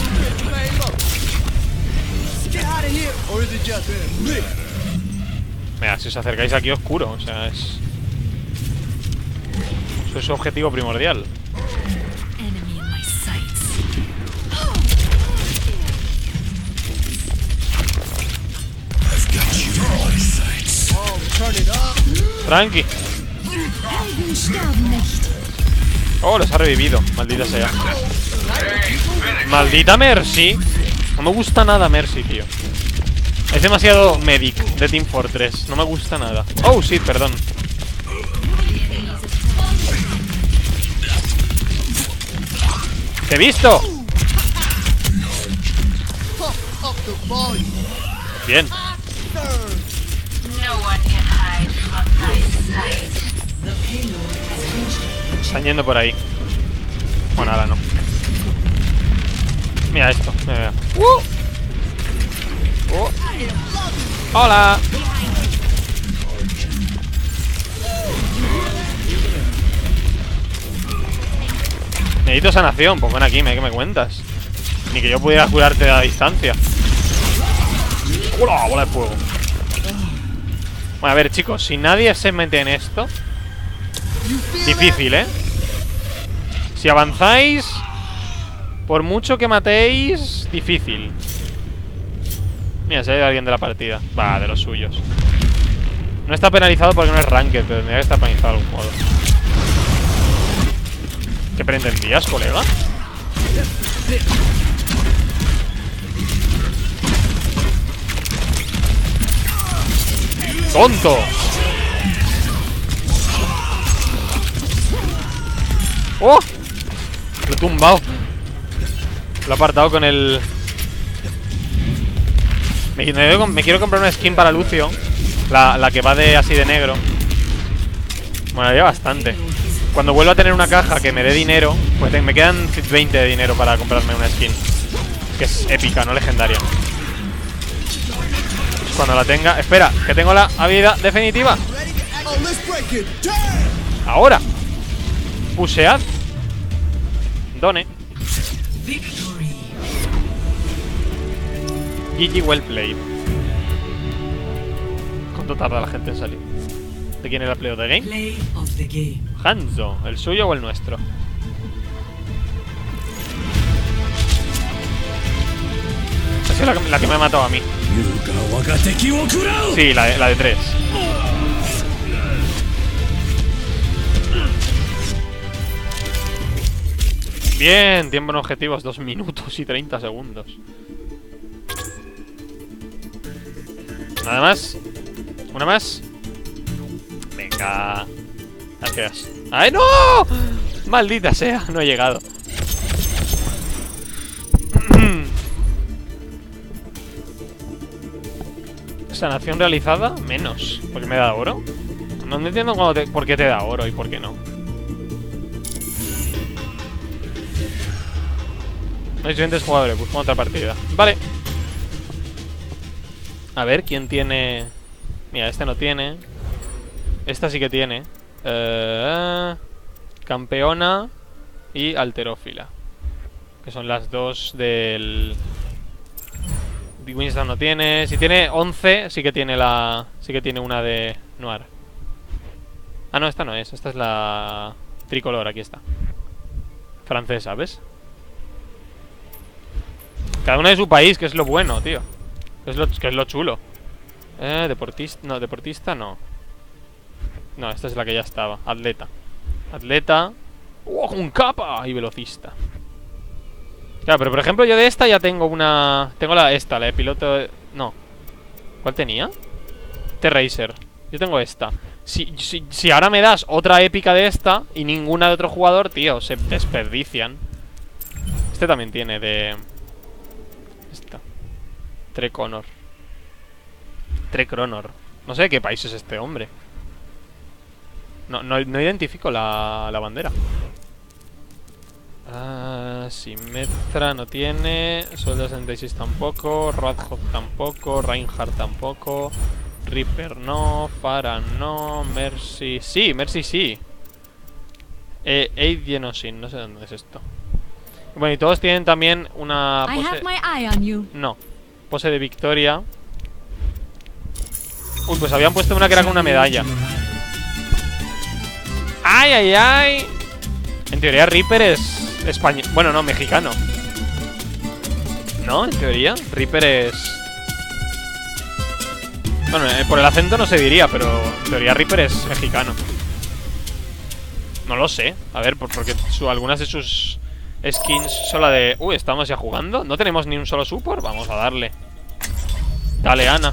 Mira, si os acercáis aquí oscuro, o sea, es... Eso es su objetivo primordial. Tranqui. Oh, los ha revivido. Maldita sea. Maldita Mercy. No me gusta nada Mercy, tío. Es demasiado medic de Team Fortress. No me gusta nada. Oh, sí, perdón. ¡Te he visto! Bien. Están yendo por ahí. Bueno, ahora no. Mira esto. Mira. Hola. Necesito sanación. Pues ven aquí, ¿qué me cuentas? Ni que yo pudiera curarte a distancia. ¡Hola! Bola de fuego. Bueno, a ver, chicos, si nadie se mete en esto, difícil, Si avanzáis, por mucho que matéis, difícil. Mira, se ha ido alguien de la partida. Va, de los suyos. No está penalizado porque no es ranked, pero tendría que estar penalizado de algún modo. ¿Qué pretendías, colega? ¡Tonto! ¡Oh! Lo he tumbado. Lo he apartado con el... Me quiero comprar una skin para Lucio. La que va de así de negro. Bueno, ya bastante. Cuando vuelva a tener una caja que me dé dinero, pues me quedan 20 de dinero para comprarme una skin. Que es épica, no legendaria. Cuando la tenga... Espera, que tengo la habilidad definitiva. Ahora. Pusead. Done. GG well played. ¿Cuánto tarda la gente en salir? ¿De quién era el play of the game? Play of the game. Hanzo, ¿el suyo o el nuestro? Ha sido la que me ha matado a mí. Sí, la de 3. Bien, tiempo en objetivos 2 minutos y 30 segundos. Nada más. Una más. Venga. Gracias. ¡Ay, no! Maldita sea, no he llegado. Sanación realizada, menos. ¿Por qué me da oro? No entiendo por qué te da oro y por qué no. No hay suficientes jugadores, busco otra partida. Vale. A ver, ¿quién tiene? Mira, este no tiene. Esta sí que tiene. Campeona y alterófila. Que son las dos del... Winston no tiene. Si tiene 11, sí que tiene la... Sí que tiene una de Noir. Ah, no, esta no es. Esta es la tricolor, aquí está. Francesa, ¿ves? Cada una de su país, que es lo bueno, tío. Que es lo chulo. Deportista. No, deportista no. No, esta es la que ya estaba. Atleta. Atleta. ¡Oh, con capa! Y velocista. Claro, pero por ejemplo yo de esta ya tengo una... Tengo la de piloto... No. ¿Cuál tenía? T-Racer. Yo tengo esta. Si ahora me das otra épica de esta y ninguna de otro jugador, tío, se desperdician. Este también tiene de... Esta. Trecronor. No sé de qué país es este hombre. No identifico la bandera. Symmetra no tiene. Soldier 66 tampoco. Roadhog tampoco. Reinhardt tampoco. Reaper no. Farah no. Mercy. Sí, Mercy sí. Aid Genosin. No sé dónde es esto. Bueno, y todos tienen también una pose... No. Pose de victoria. Uy, pues habían puesto una que era con una medalla. ¡Ay, ay, ay! En teoría Reaper es español. Bueno, no, mexicano. ¿No? En teoría Reaper es... Bueno, por el acento no se diría, pero en teoría Reaper es mexicano. No lo sé. A ver, porque algunas de sus skins son la de... Uy, ¿estamos ya jugando? ¿No tenemos ni un solo support? Vamos a darle. Dale, Ana.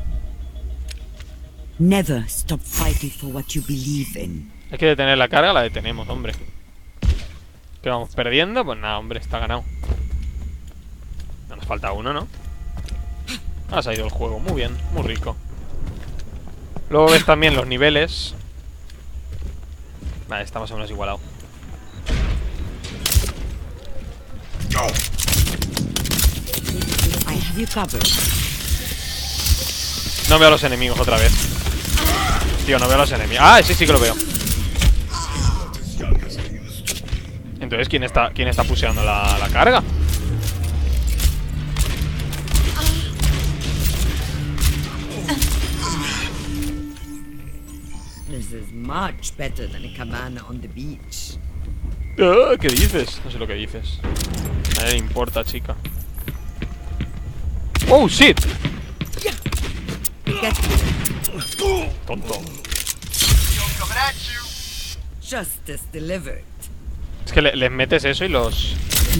Never stop fighting for what you believe in. Hay que detener la carga, la detenemos, hombre. ¿Qué vamos perdiendo? Pues nada, hombre, está ganado. No nos falta uno, ¿no? Ha salido el juego, muy bien, muy rico. Luego ves también los niveles. Vale, está más o menos igualado. I have you covered. No veo a los enemigos otra vez. Tío, no veo a los enemigos. Ah, sí, sí que lo veo. Entonces, ¿quién está puseando la carga? This is much better than a cabana on the beach. ¿Qué dices? No sé lo que dices. A nadie le importa, chica. ¡Oh, shit! Tonto. Justice delivered. Es que les metes eso y los...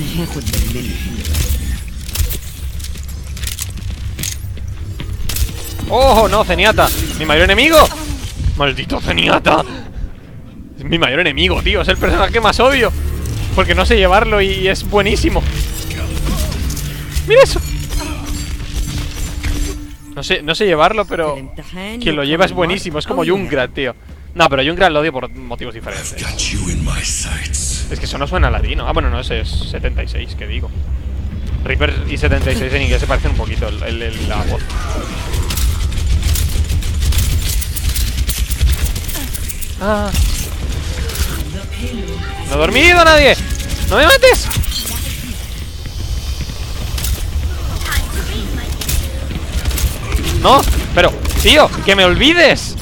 ¡Oh, no! ¡Zenyatta! ¡Mi mayor enemigo! ¡Maldito Zenyatta! Es mi mayor enemigo, tío. Es el personaje que más odio. Porque no sé llevarlo y es buenísimo. ¡Mira eso! No sé llevarlo, pero quien lo lleva es buenísimo. Es como Junkrat, tío. No, pero Junkrat lo odio por motivos diferentes. Es que eso no suena latino. Ah, bueno, no, ese es 76, que digo. Reaper y 76 en inglés se parecen un poquito la voz. Ah. No he dormido nadie. ¡No me mates! No, pero, tío, que me olvides.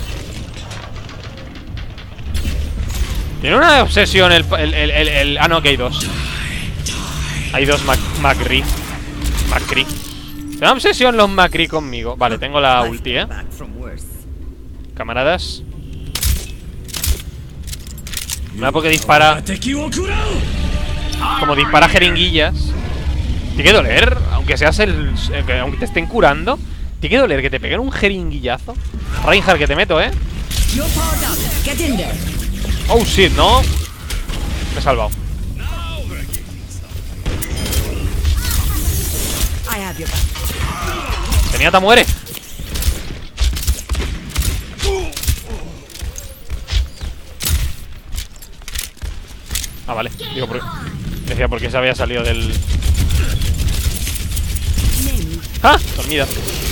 Tiene una obsesión ah, no, que hay dos. Hay dos Macri. Tiene una obsesión los Macri conmigo. Vale, tengo la ulti, Back from worse. camaradas. Mira porque dispara. Como dispara jeringuillas. Tiene que doler, aunque seas aunque te estén curando. Tiene que doler que te peguen un jeringuillazo. Reinhardt, que te meto, You're powered up. Get in there. Oh shit, no. Me he salvado. I have your back. Zenyatta muere. Ah, vale. Digo, decía por qué se había salido del... ¡Ah! Dormida.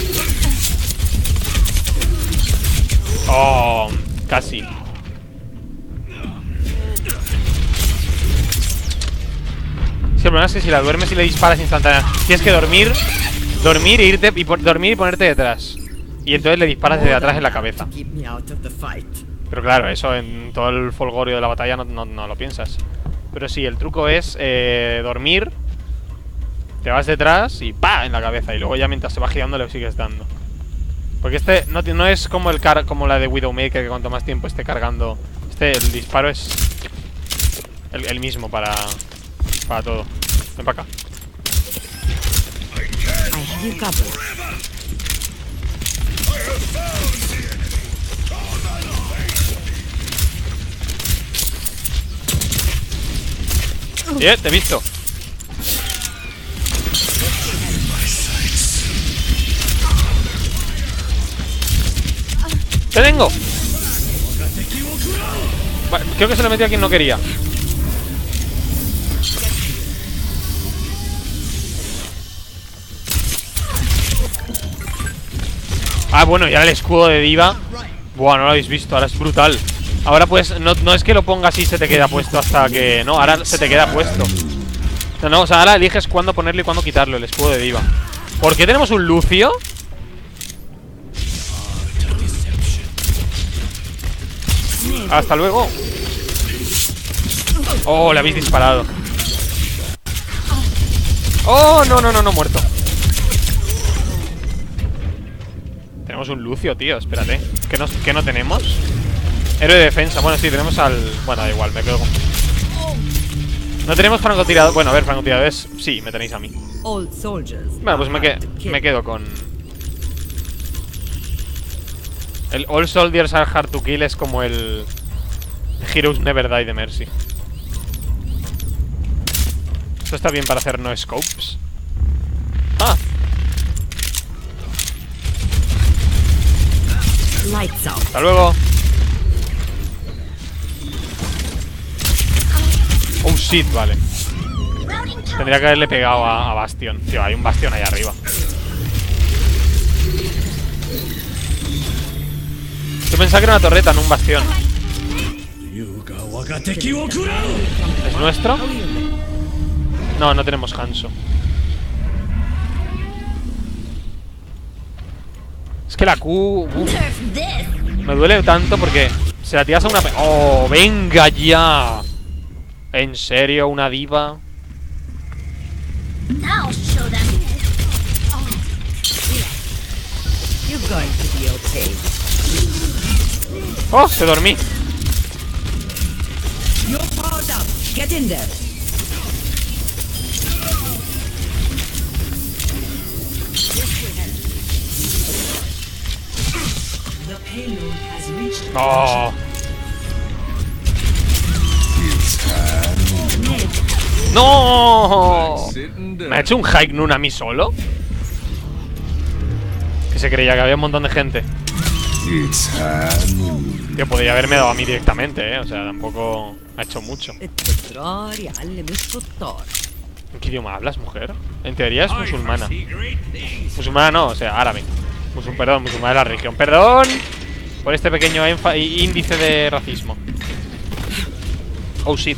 Oh, casi. Sí, el problema es que si la duermes y le disparas instantáneamente, tienes que dormir, irte y dormir y ponerte detrás. Y entonces le disparas desde atrás en la cabeza. Keep me out of the fight. Pero claro, eso en todo el folgorio de la batalla no lo piensas. Pero sí, el truco es dormir, te vas detrás y ¡pa! En la cabeza. Y luego ya mientras se va girando le sigues dando. Porque este no es como como la de Widowmaker, que cuanto más tiempo esté cargando. El disparo es el mismo para todo. Ven para acá. I have you covered. Bien, te he visto. ¡Te tengo! Vale, creo que se lo metí a quien no quería. Ah, bueno, y ahora el escudo de Diva. Buah, no lo habéis visto, ahora es brutal. Ahora pues, no es que lo pongas y se te queda puesto hasta que... No, ahora se te queda puesto. No, o sea, ahora eliges cuándo ponerlo y cuándo quitarlo, el escudo de Diva. ¿Por qué tenemos un Lucio? Hasta luego. Oh, le habéis disparado. Oh, no, muerto. Tenemos un Lucio, tío, espérate. ¿Qué no tenemos? Héroe de defensa, bueno, sí, tenemos al... Bueno, da igual, me quedo con... No tenemos francotirador. Bueno, a ver, francotiradores. Sí, me tenéis a mí. Old soldiers. Bueno, pues me quedo con... El All Soldiers Are Hard to Kill es como el... Heroes Never Die de Mercy. Esto está bien para hacer no scopes. Ah. Lights out. Hasta luego. Oh shit, vale. Tendría que haberle pegado a Bastion. Tío, hay un Bastion ahí arriba. Yo pensaba que era una torreta, no un bastión. ¿Es nuestro? No, no tenemos Hanzo. Es que la Q... uf, me duele tanto porque se la tiras a una... ¡Oh, venga ya! ¿En serio? ¿Una diva? You're going to be okay. ¡Oh! Se dormí. You're powered up. Get in there. The payload has reached ¡Oh! ¡No! ¿Me ha hecho un hike nun a mí solo? Que se creía que había un montón de gente. Que podría haberme dado a mí directamente, O sea, tampoco ha hecho mucho. ¿En qué idioma hablas, mujer? En teoría es musulmana. Musulmana no, o sea, árabe. Perdón, musulmana de la religión. Perdón por este pequeño índice de racismo. Oh shit.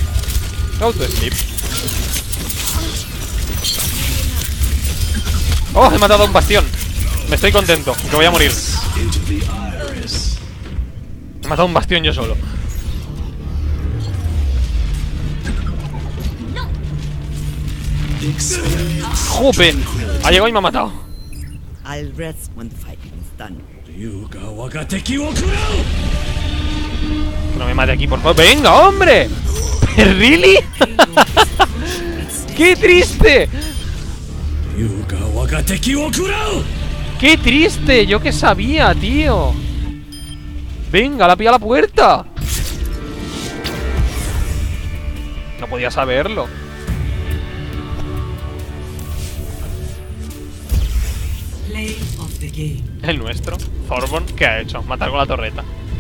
Go to sleep. ¡Oh! He matado a un bastión. Me estoy contento, que voy a morir. Into the iris. He matado a un bastión yo solo. Experience. ¡Jope! Ha llegado y me ha matado. I'll rest when the fighting is done. Ryuga waga teki wo kurau. Que no me mate aquí, por favor. ¡Venga, hombre! ¿Really? ¡Qué triste! Ryuga waga teki wo kurau. ¡Qué triste! Yo que sabía, tío. Venga, la pilla a la puerta. No podía saberlo. Play of the game. El nuestro, Thorbjorn, ¿qué ha hecho? Matar con la torreta.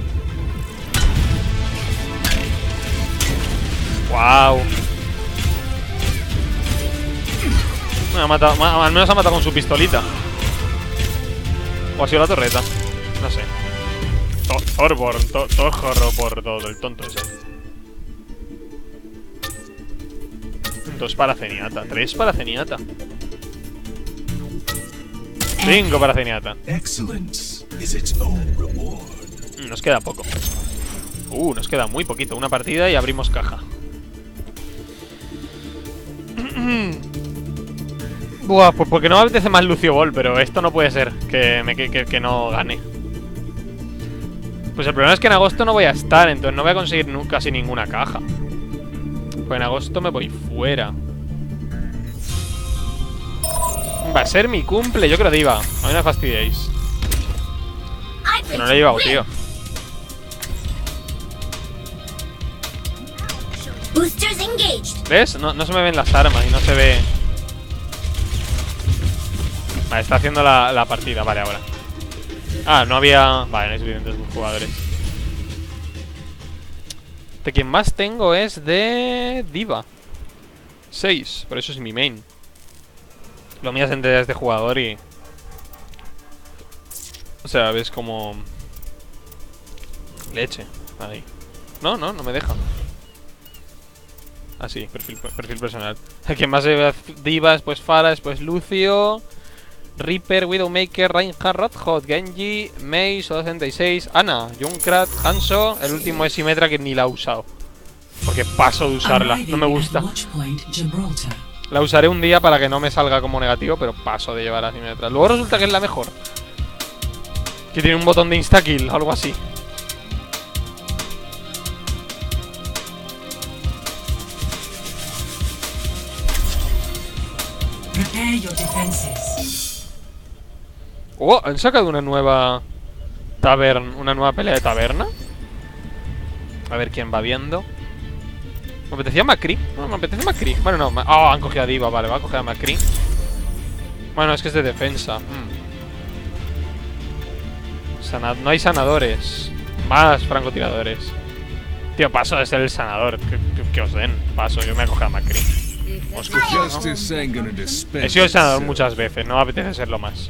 Wow. Me ha matado, al menos ha matado con su pistolita. O ha sido la torreta. No sé. Thorbjorn, Thorjorro por todo, el tonto ese. 2 para Zenyatta, 3 para Zenyatta, 5 para Zenyatta. Excellence is its own reward. Nos queda poco. Nos queda muy poquito. Una partida y abrimos caja. Buah, pues porque no me apetece más Lucio Ball, pero esto no puede ser que no gane. Pues el problema es que en agosto no voy a estar, entonces no voy a conseguir casi ninguna caja. Pues en agosto me voy fuera. Va a ser mi cumple, yo creo que iba. A mí no me fastidiéis. Que no lo he llevado, tío. Boosters engaged. ¿Ves? No se me ven las armas y no se ve. Vale, está haciendo la partida. Vale, ahora. Ah, no había... Vale, no hay suficientes jugadores. De quien más tengo es de... Diva 6, por eso es mi main. Lo mío es entidades de jugador y... O sea, ves como... Leche. Ahí. No me deja. Ah, sí, perfil personal. El que más se Diva, después Pharah, después Lucio, Reaper, Widowmaker, Reinhardt, Rodhot, Genji, Mei, Soda 76, Ana, Junkrat, Hanzo. El último es Symmetra, que ni la he usado porque paso de usarla, no me gusta. La usaré un día para que no me salga como negativo, pero paso de llevar a Symmetra. Luego resulta que es la mejor, que tiene un botón de insta-kill o algo así. Prepare your defenses. Oh, han sacado una nueva una nueva pelea de taberna. A ver quién va viendo. Me apetecía McCree. No, me apetece McCree. Bueno, no. Oh, han cogido a Diva. Vale, va a coger a McCree. Bueno, es que es de defensa. No hay sanadores. Más francotiradores. Tío, paso de ser el sanador. Que os den. Paso, yo me voy a coger a McCree. Os escucho, ¿no? He sido el sanador muchas veces. No me apetece serlo más.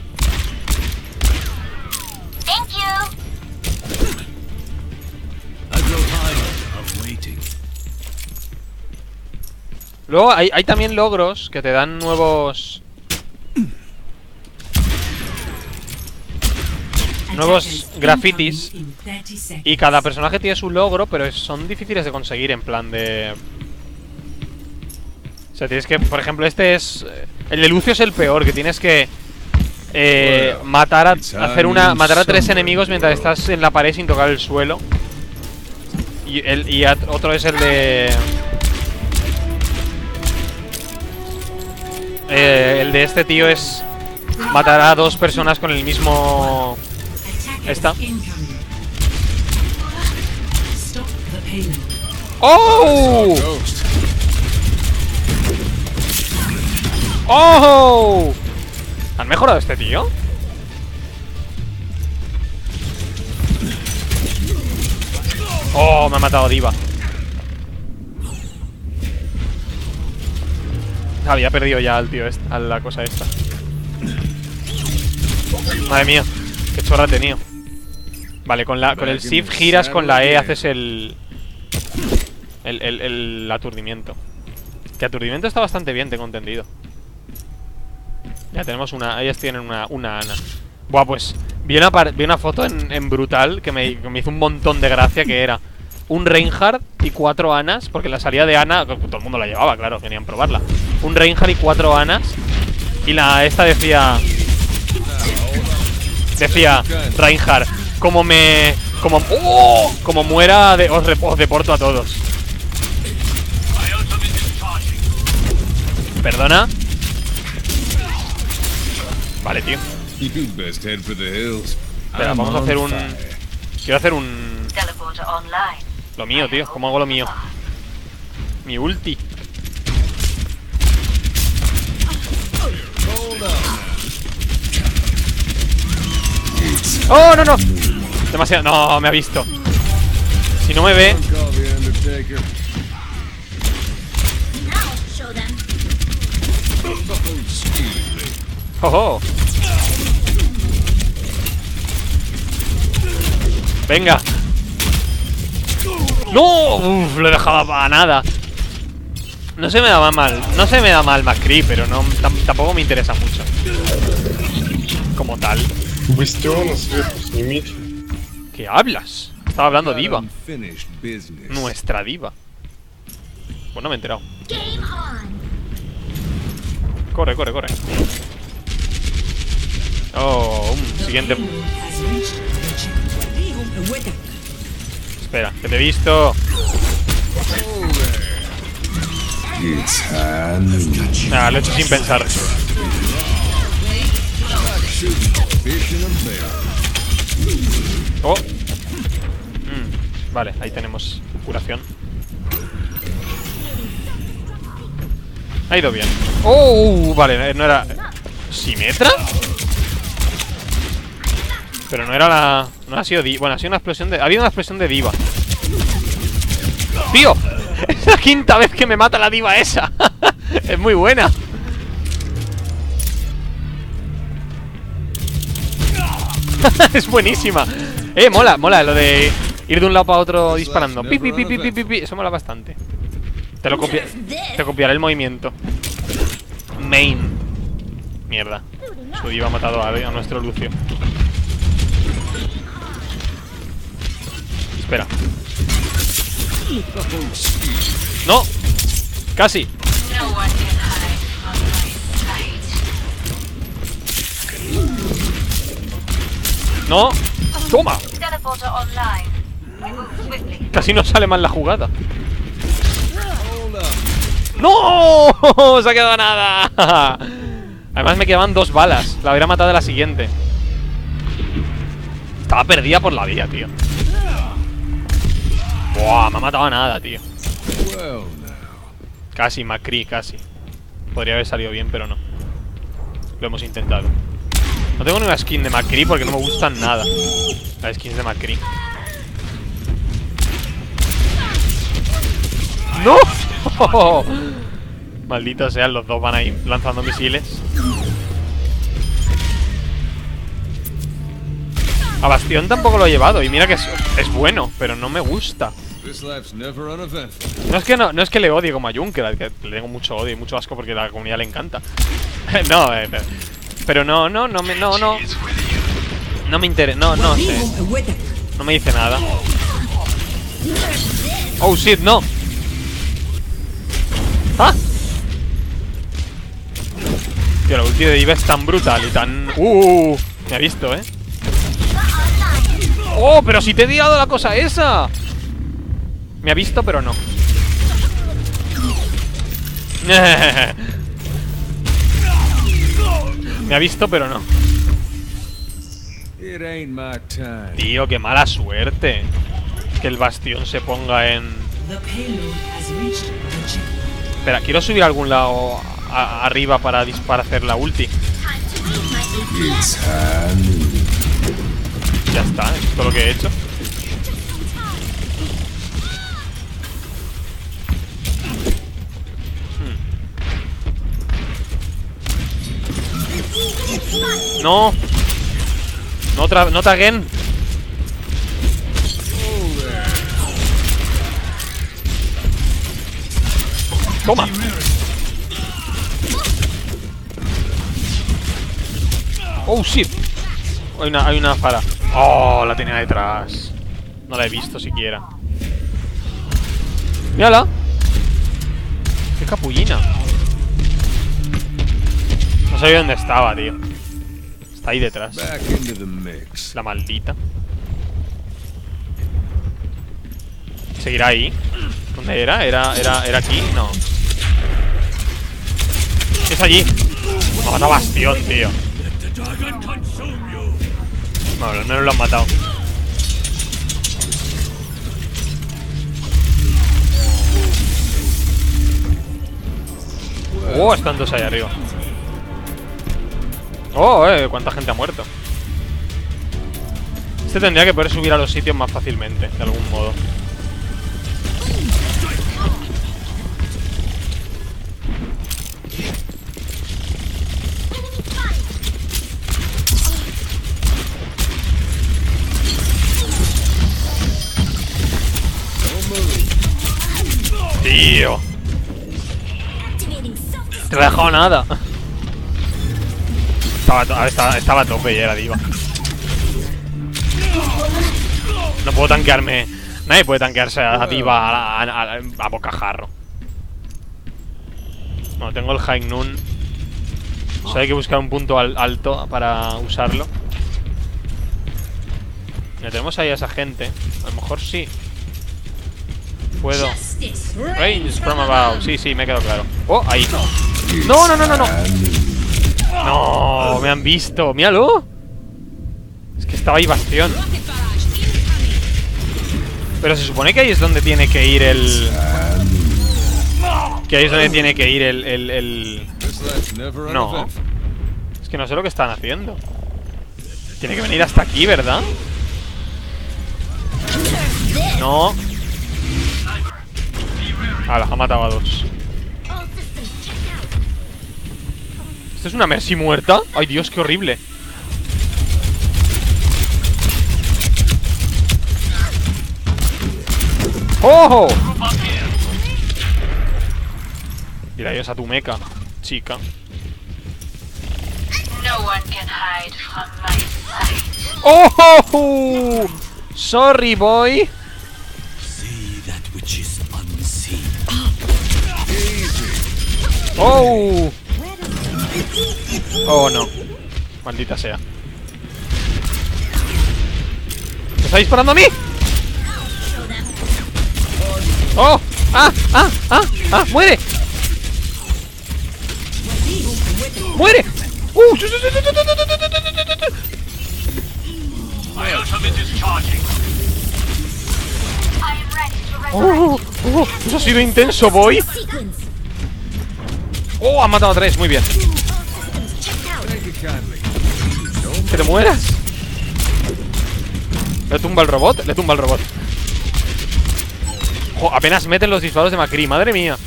Thank you. I grow tired of waiting. Luego hay también logros que te dan nuevos grafitis. Y cada personaje tiene su logro, pero son difíciles de conseguir en plan de... O sea, tienes que... Por ejemplo, este es... El de Lucio es el peor, que tienes que... matar a 3 enemigos mientras estás en la pared sin tocar el suelo. Y otro es el de... el de este tío es... Matar a 2 personas con el mismo... Esta. ¡Oh! ¡Oh! ¿Han mejorado este tío? ¡Oh! Me ha matado Diva. Había perdido ya al tío a la cosa esta. Madre mía, qué chorra he tenido. Vale, con el shift giras, con la E haces el aturdimiento. Que aturdimiento está bastante bien, tengo entendido. Ya tenemos una. Ellas tienen una Ana. Buah, pues vi una foto en Brutal que me hizo un montón de gracia, que era un Reinhardt y 4 Anas, porque la salida de Ana, todo el mundo la llevaba, claro, querían probarla. Un Reinhardt y 4 Anas. Y esta decía Reinhardt, como muera, os deporto a todos. ¿Perdona? Vale, tío. Espera, vamos a hacer un... Quiero hacer un... Lo mío, tío. ¿Cómo hago lo mío? Mi ulti. ¡Oh, no, no! Demasiado... No, me ha visto. Si no me ve... ¡Oh! ¡Venga! ¡No! Uf, lo he dejado a nada. No se me da mal. No se me da mal McCree, pero no, tampoco me interesa mucho. Como tal. ¿Qué hablas? Estaba hablando Diva. Nuestra Diva. Pues no me he enterado. Corre, corre, corre. Oh, siguiente. Espera, que te he visto. Ah, lo he hecho sin pensar. Oh. Vale, ahí tenemos curación. Ha ido bien. Oh, vale, no era... ¿Simetra? Pero no era la... No ha sido Diva. Bueno, ha sido una explosión de... Ha habido una explosión de Diva. ¡Tío! Es la quinta vez que me mata la Diva esa. Es muy buena. Es buenísima. Mola, mola lo de ir de un lado para otro disparando. Pi, pi, pi, pi, pi, pi, pi. Eso mola bastante. Te copiaré el movimiento. Main. Mierda. Su Diva ha matado a nuestro Lucio. Espera. ¡No! ¡Casi! ¡No! ¡Toma! Casi no sale mal la jugada. ¡No! ¡Se ha quedado nada! Además me quedaban 2 balas. La hubiera matado de la siguiente. Estaba perdida por la vía, tío. Buah, me ha matado a nada, tío. Casi, McCree, casi. Podría haber salido bien, pero no. Lo hemos intentado. No tengo ni una skin de McCree porque no me gustan nada las skins de McCree. ¡No! Malditos sean, los dos van ahí lanzando misiles. A Bastión tampoco lo he llevado. Y mira que es bueno, pero no me gusta. No es que le odie como a Junker, que le tengo mucho odio y mucho asco porque a la comunidad le encanta. No, pero no me interesa, no sé. No me dice nada. Oh shit, no. ¡Ah! Tío, la ulti de Diva es tan brutal y tan... me ha visto, ¡Oh, pero si te he tirado la cosa esa! Me ha visto, pero no. Me ha visto, pero no. Tío, qué mala suerte. Que el Bastión se ponga en... Espera, quiero subir a algún lado arriba para hacer la ulti. Ya está, es todo lo que he hecho. No. No taguen. Toma. Oh, shit. Hay una fara. Oh, la tenía detrás. No la he visto siquiera. Mírala. Qué capullina. No sabía dónde estaba, tío. Está ahí detrás. Back into the mix. La maldita. ¿Seguirá ahí? ¿Dónde era? ¿Era aquí? No. Es allí. Me ha matado Bastión, tío. Bueno, al menos lo han matado. Oh, están dos ahí arriba. Oh, cuánta gente ha muerto. Este tendría que poder subir a los sitios más fácilmente, de algún modo. Tío. Te he dejado nada. Estaba a tope y era diva. No puedo tanquearme. Nadie puede tanquearse a diva a bocajarro. Bueno, tengo el High Noon. Solo hay que buscar un punto alto para usarlo. Ya tenemos ahí a esa gente. A lo mejor sí. Puedo. Range from above. Sí, me quedó claro. Oh, ahí. No. No, me han visto. Míralo. Es que estaba ahí Bastión. Pero se supone que ahí es donde tiene que ir el... Que ahí es donde tiene que ir el... No. Es que no sé lo que están haciendo. Tiene que venir hasta aquí, ¿verdad? No. Ah, ha matado a dos. ¿Esto es una Mercy muerta? Ay, Dios, qué horrible. ¡Oh! Mira, Dios, a tu meca, chica. ¡Oh! Sorry, boy. ¡Oh! ¡Oh, no! Maldita sea. ¿Me está disparando a mí? ¡Oh! ¡Ah! ¡Muere! ¡Muere! ¡Oh! ¡Eso ha sido intenso, boy! ¡Oh! Han matado a tres, muy bien. ¡Que te mueras! ¿Le tumba el robot? Le tumba el robot. ¡Oh! Apenas meten los disparos de McCree, madre mía.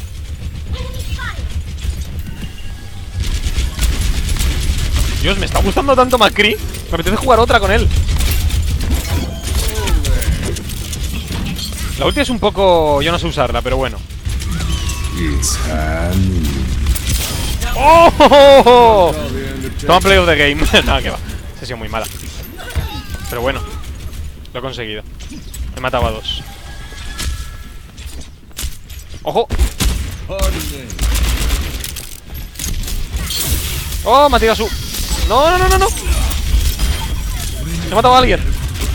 Dios, me está gustando tanto McCree. Me apetece jugar otra con él. La ulti es un poco... Yo no sé usarla, pero bueno. ¡Oh! Toma play of the game. No, que va. Esa ha sido muy mala. Pero bueno, lo he conseguido. He matado a dos. ¡Ojo! ¡Oh! Me ha tirado su... ¡No! He matado a alguien.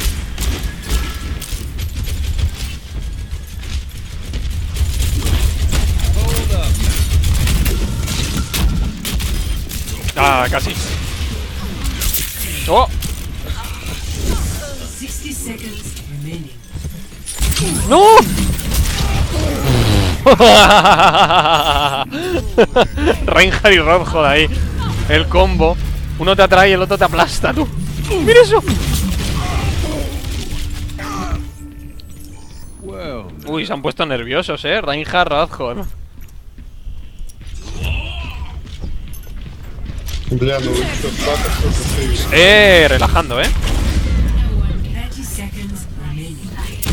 Ah, casi. ¡Oh! 60 seconds remaining. ¡No! Reinhardt y Rodhod ahí. El combo. Uno te atrae y el otro te aplasta, tú. ¡Mira eso! Uy, se han puesto nerviosos, Reinhardt, Rodhod. Relajando, 30 seconds remaining.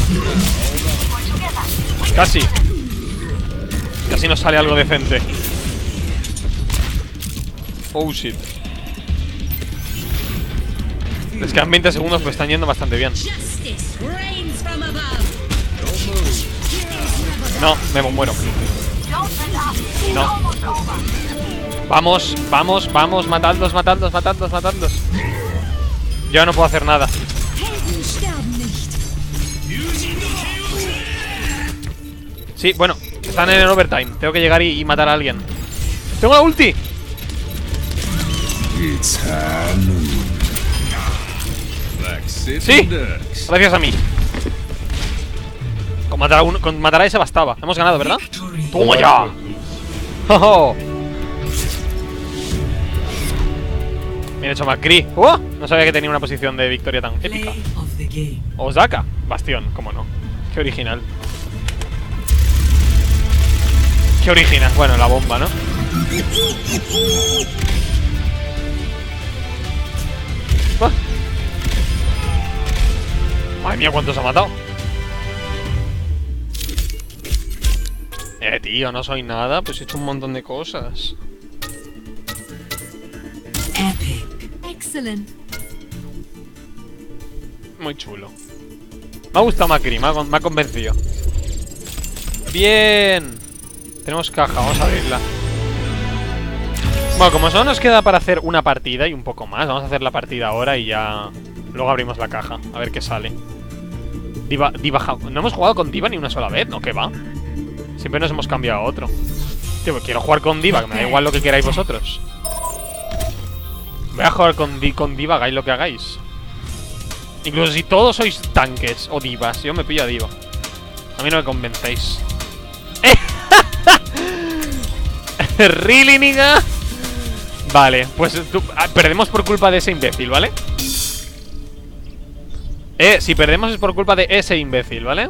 Casi nos sale algo decente. Oh, shit. Les quedan 20 segundos, pero están yendo bastante bien. No, me muero. No. Vamos, vamos, vamos, matadlos, matadlos, matadlos, matadlos. Yo no puedo hacer nada. Sí, bueno, están en el overtime. Tengo que llegar y matar a alguien. ¡Tengo la ulti! ¡Sí! Gracias a mí. Con matar a ese bastaba. Hemos ganado, ¿verdad? ¡Toma ya! ¡Oh! Bien hecho, McCree. ¡Oh! No sabía que tenía una posición de victoria tan épica. Osaka. Bastión, cómo no. Qué original. Qué original. Bueno, la bomba, ¿no? ¡Ah! Madre mía, ¿cuántos ha matado? Tío, no soy nada. Pues he hecho un montón de cosas. Epic. Excellent. Muy chulo. Me ha gustado McCree, me ha convencido. Bien. Tenemos caja, vamos a abrirla. Bueno, como solo nos queda para hacer una partida y un poco más, vamos a hacer la partida ahora y ya luego abrimos la caja, a ver qué sale. Diva, no hemos jugado con Diva ni una sola vez, ¿no? ¿Qué va? Siempre nos hemos cambiado a otro. Tío, quiero jugar con Diva, que me da igual lo que queráis vosotros. Voy a jugar con Diva, hagáis lo que hagáis. Incluso si todos sois tanques o divas, yo me pillo a Diva. A mí no me convencéis. ¿Really, nigga? Vale, pues perdemos por culpa de ese imbécil, ¿vale? Si perdemos es por culpa de ese imbécil, ¿vale?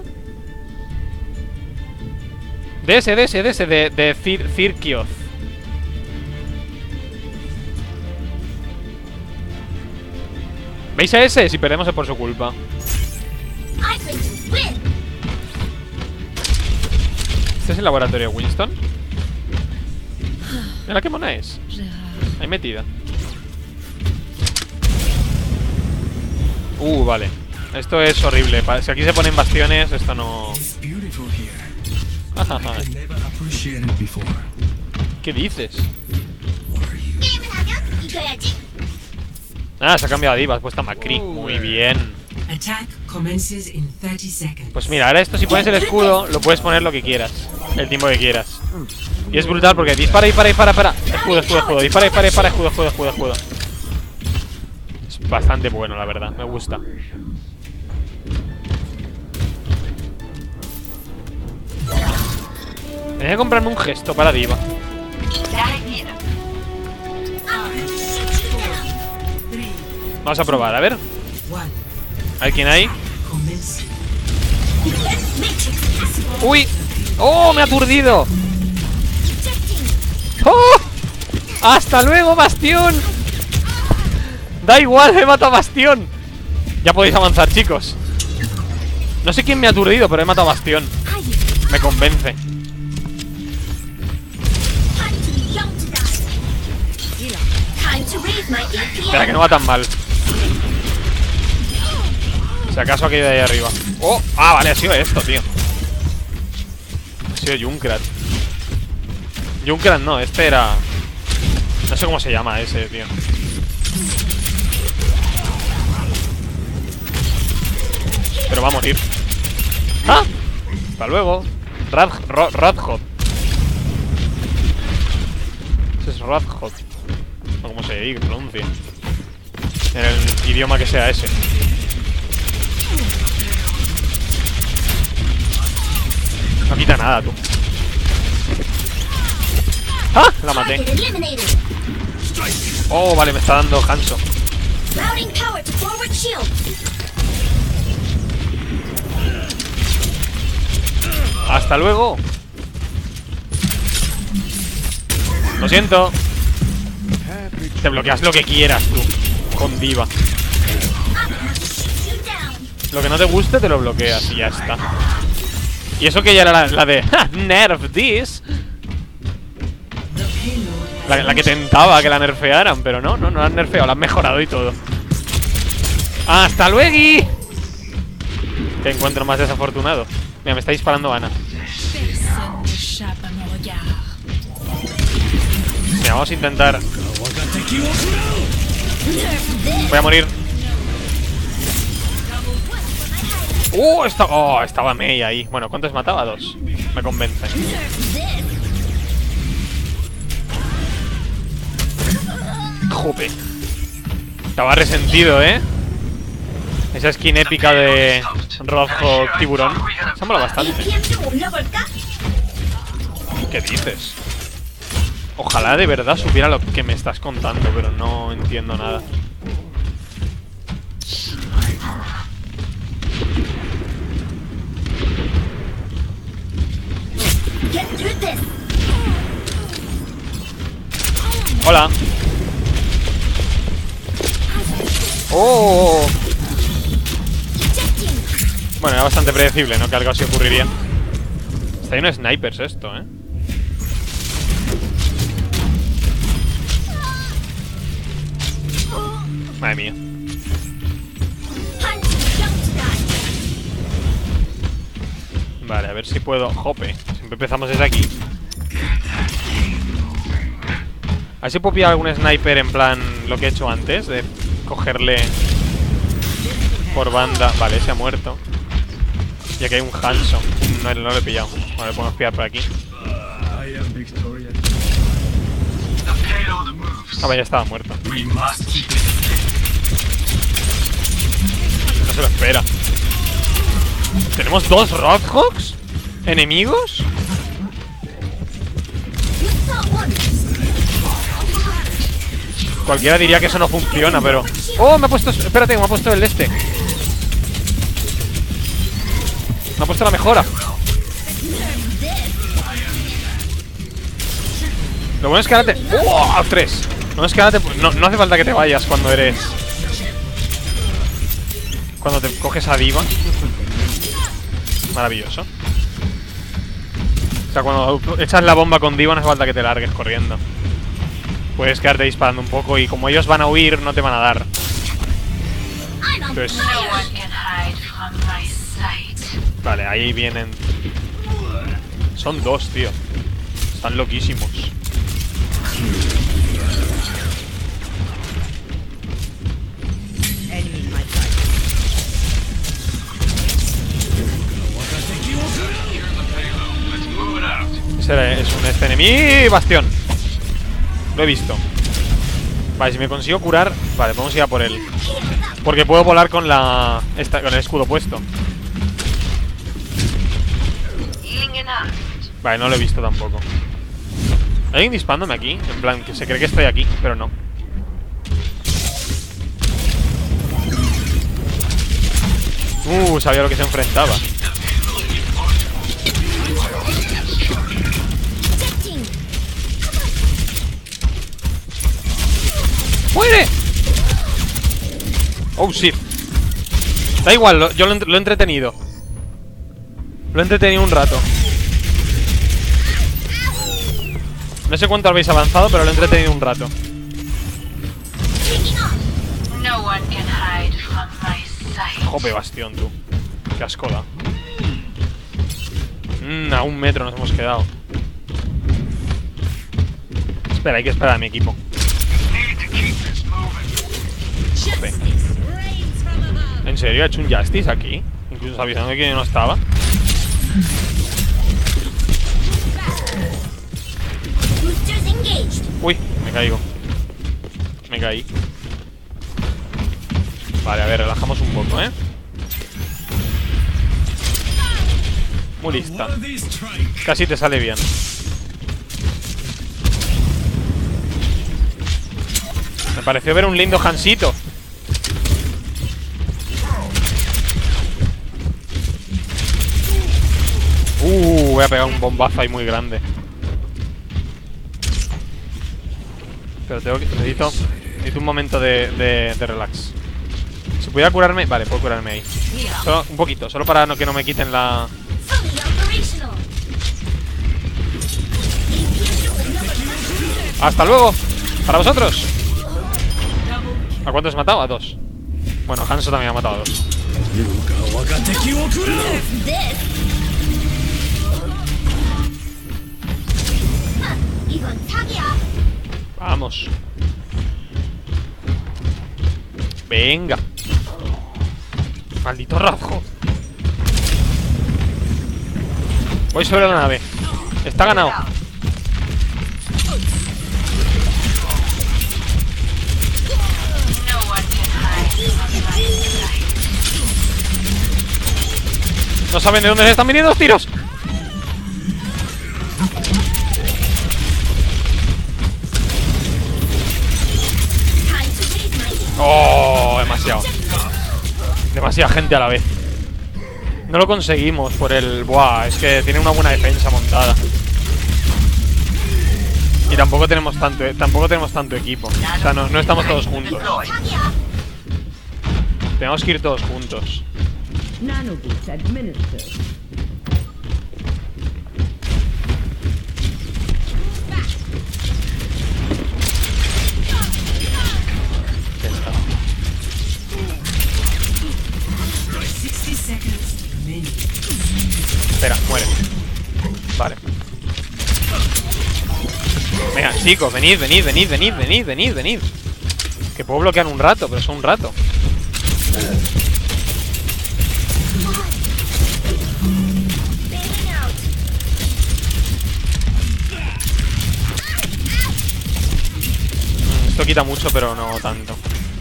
De Cirkioth. ¿Veis a ese? Si perdemos es por su culpa. ¿Este es el laboratorio de Winston? Mira qué mona es. Ahí metida. Vale. Esto es horrible. Si aquí se ponen bastiones, esto no... ¿Qué dices? Ah, se ha cambiado a Diva, has puesto a McCree. Muy bien. Pues mira, ahora esto si pones el escudo, lo puedes poner lo que quieras. El tiempo que quieras. Y es brutal porque dispara. Escudo. Dispara, escudo. Es bastante bueno, la verdad, me gusta. Tenía que comprarme un gesto para Diva. Vamos a probar, a ver. A ver quién hay. ¡Uy! ¡Oh! ¡Me ha aturdido! ¡Oh! ¡Hasta luego, Bastión! Da igual, he matado a Bastión. Ya podéis avanzar, chicos. No sé quién me ha aturdido, pero he matado a Bastión. Me convence. Espera, que no va tan mal. Si acaso aquello de ahí arriba. ¡Oh! Ah, vale, ha sido esto, tío. Ha sido Junkrat. Junkrat no, este era... No sé cómo se llama ese, tío. Pero va a morir. ¡Ah! Hasta luego. Radhot. Ese es Radhot. No, como se diga, pronuncia. En el idioma que sea ese. No quita nada, tú. ¡Ah! La maté. Oh, vale, me está dando Hanzo. Hasta luego. Lo siento. Te bloqueas lo que quieras, tú. Con Diva. Lo que no te guste te lo bloqueas y ya está. Y eso que ya era la de nerf this. La que tentaba que la nerfearan, pero no la han nerfeado, la han mejorado y todo. ¡Hasta luego! Qué encuentro más desafortunado. Mira, me está disparando Ana. Personne n'échappe à mon regard. Mira, vamos a intentar. Voy a morir. Estaba Mei ahí. Bueno, ¿cuántos mataba? 2. Me convence. Jope. Estaba resentido, ¿eh? Esa skin épica de rojo tiburón. Se mola bastante. ¿Qué dices? Ojalá de verdad supiera lo que me estás contando, pero no entiendo nada. Hola. Oh. Bueno, era bastante predecible, ¿no? Que algo así ocurriría. Está lleno de snipers esto, ¿eh? Madre mía. Vale, a ver si puedo. Jope, siempre empezamos desde aquí. A ver si puedo pillar algún sniper en plan lo que he hecho antes, de cogerle por banda. Vale, se ha muerto. Ya que hay un Hanson. No lo he pillado. Vale, podemos pillar por aquí. Ah, vaya, estaba muerto. No se lo espera. ¿Tenemos 2 Roadhogs? ¿Enemigos? Cualquiera diría que eso no funciona, pero... ¡Oh! Me ha puesto... Espérate, me ha puesto el este. Me ha puesto la mejora. Lo bueno es que ahora te... ¡Oh! 3. Lo bueno es que ahora te... No hace falta que te vayas cuando eres... Cuando te coges a Diva. Maravilloso. O sea, cuando echas la bomba con Diva no hace falta que te largues corriendo. Puedes quedarte disparando un poco y como ellos van a huir, no te van a dar. Entonces... Vale, ahí vienen. Son 2, tío. Están loquísimos. Ese es un enemigo. Bastión. Lo he visto. Vale, si me consigo curar. Vale, podemos ir a por él. Porque puedo volar con la... con el escudo puesto. Vale, no lo he visto tampoco. ¿Hay alguien disparándome aquí? En plan, que se cree que estoy aquí, pero no. Sabía lo que se enfrentaba. ¡Muere! Oh, shit. Da igual, yo lo he entretenido. Lo he entretenido un rato. No sé cuánto habéis avanzado, pero lo he entretenido un rato. Jope, Bastión, tú. Qué asco da. A 1 metro nos hemos quedado. Espera, hay que esperar a mi equipo. Jope. ¿En serio ha hecho un Justice aquí? Incluso avisando que yo no estaba. Uy, me caigo. Me caí. Vale, a ver, relajamos un poco, ¿eh? Muy lista. Casi te sale bien. Me pareció ver un lindo Hansito. Voy a pegar un bombazo ahí muy grande. Pero necesito un momento de relax. Si pudiera curarme... Vale, puedo curarme ahí. Solo un poquito, solo para que no me quiten la... ¡Hasta luego! ¡Para vosotros! ¿A cuántos he matado? A 2. Bueno, Hanzo también ha matado a 2. This. 이건 사기야. Vamos. Venga. Maldito Radjo. Voy sobre la nave. Está ganado. No saben de dónde se están viniendo los tiros. Oh, demasiado. Demasiada gente a la vez. No lo conseguimos por el... Buah, es que tiene una buena defensa montada. Y tampoco tenemos tanto equipo. O sea, no estamos todos juntos. Tenemos que ir todos juntos. Nanoboost administered. Espera, muere. Vale. Venga, chicos, venid. Que puedo bloquear un rato, pero es un rato. Esto quita mucho, pero no tanto.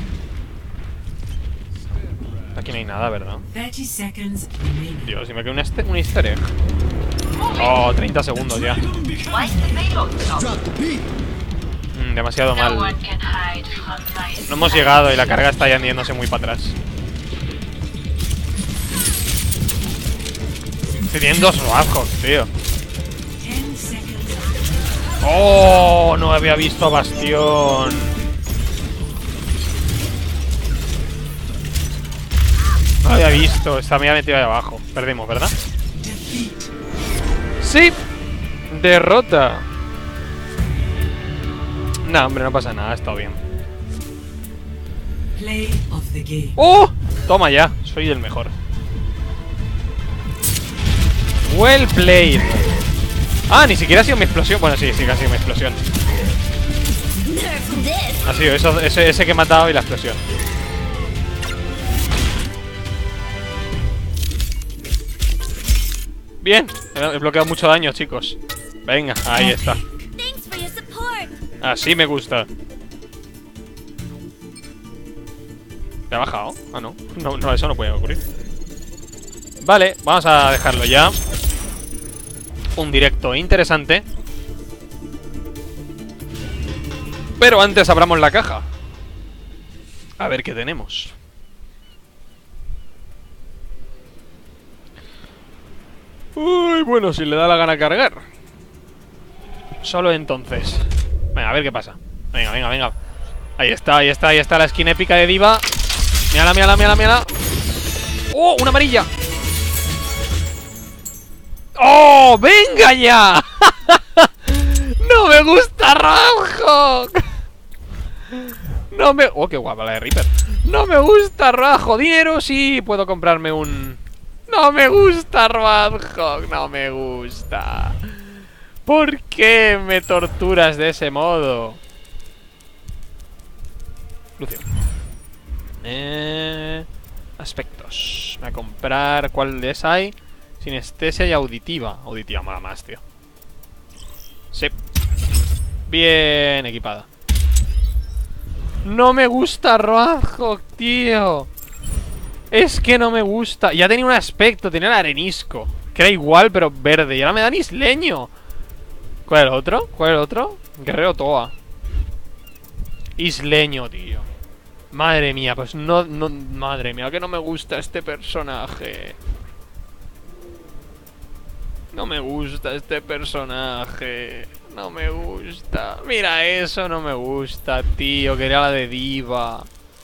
Aquí no hay nada, ¿verdad? Dios, y me queda un easter egg. Oh, 30 segundos ya. Demasiado mal. No hemos llegado y la carga está ya yéndose muy para atrás. Tienen 2 Roadhogs, tío. Oh, no había visto a Bastión. No había visto, esta me había metido ahí abajo. Perdimos, ¿verdad? Sí. Derrota. No, hombre, no pasa nada, ha estado bien. ¡Oh! Toma ya, soy el mejor. Well played. Ah, ni siquiera ha sido mi explosión. Bueno, sí, que ha sido mi explosión. Ha sido ese que he matado y la explosión. Bien, he bloqueado mucho daño, chicos. Venga, ahí está. Así me gusta. ¿Te ha bajado? Ah, no. No, eso no puede ocurrir. Vale, vamos a dejarlo ya. Un directo interesante. Pero antes abramos la caja. A ver qué tenemos. Uy, bueno, si le da la gana cargar. Solo entonces. Venga, a ver qué pasa. Venga. Ahí está la skin épica de Diva. Mírala. ¡Oh, una amarilla! ¡Oh, venga ya! ¡No me gusta Roadhog! ¡Oh, qué guapa la de Reaper! ¡No me gusta Roadhog! ¡Dinero! Sí, puedo comprarme un... ¡No me gusta Roadhog! ¡No me gusta! ¿Por qué me torturas de ese modo? Lucio. Aspectos. Voy a comprar... ¿Cuál de esas hay? Sinestesia y auditiva. Auditiva mola más, tío. Sí. Bien equipada. No me gusta Roadhog, tío. Es que no me gusta. Ya tenía un aspecto, tenía el arenisco, que era igual pero verde. Y ahora me dan isleño. ¿Cuál es el otro? ¿Cuál es el otro? Guerrero Toa. Isleño, tío. Madre mía, pues no, madre mía, que no me gusta este personaje. No me gusta este personaje. No me gusta. Mira eso, no me gusta, tío. Quería la de Diva.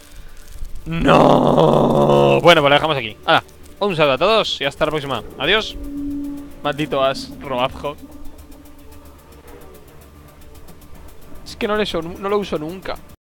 No. Bueno, pues la dejamos aquí. Hala, un saludo a todos y hasta la próxima. Adiós. Maldito as, Roadhog. Es que no lo uso nunca.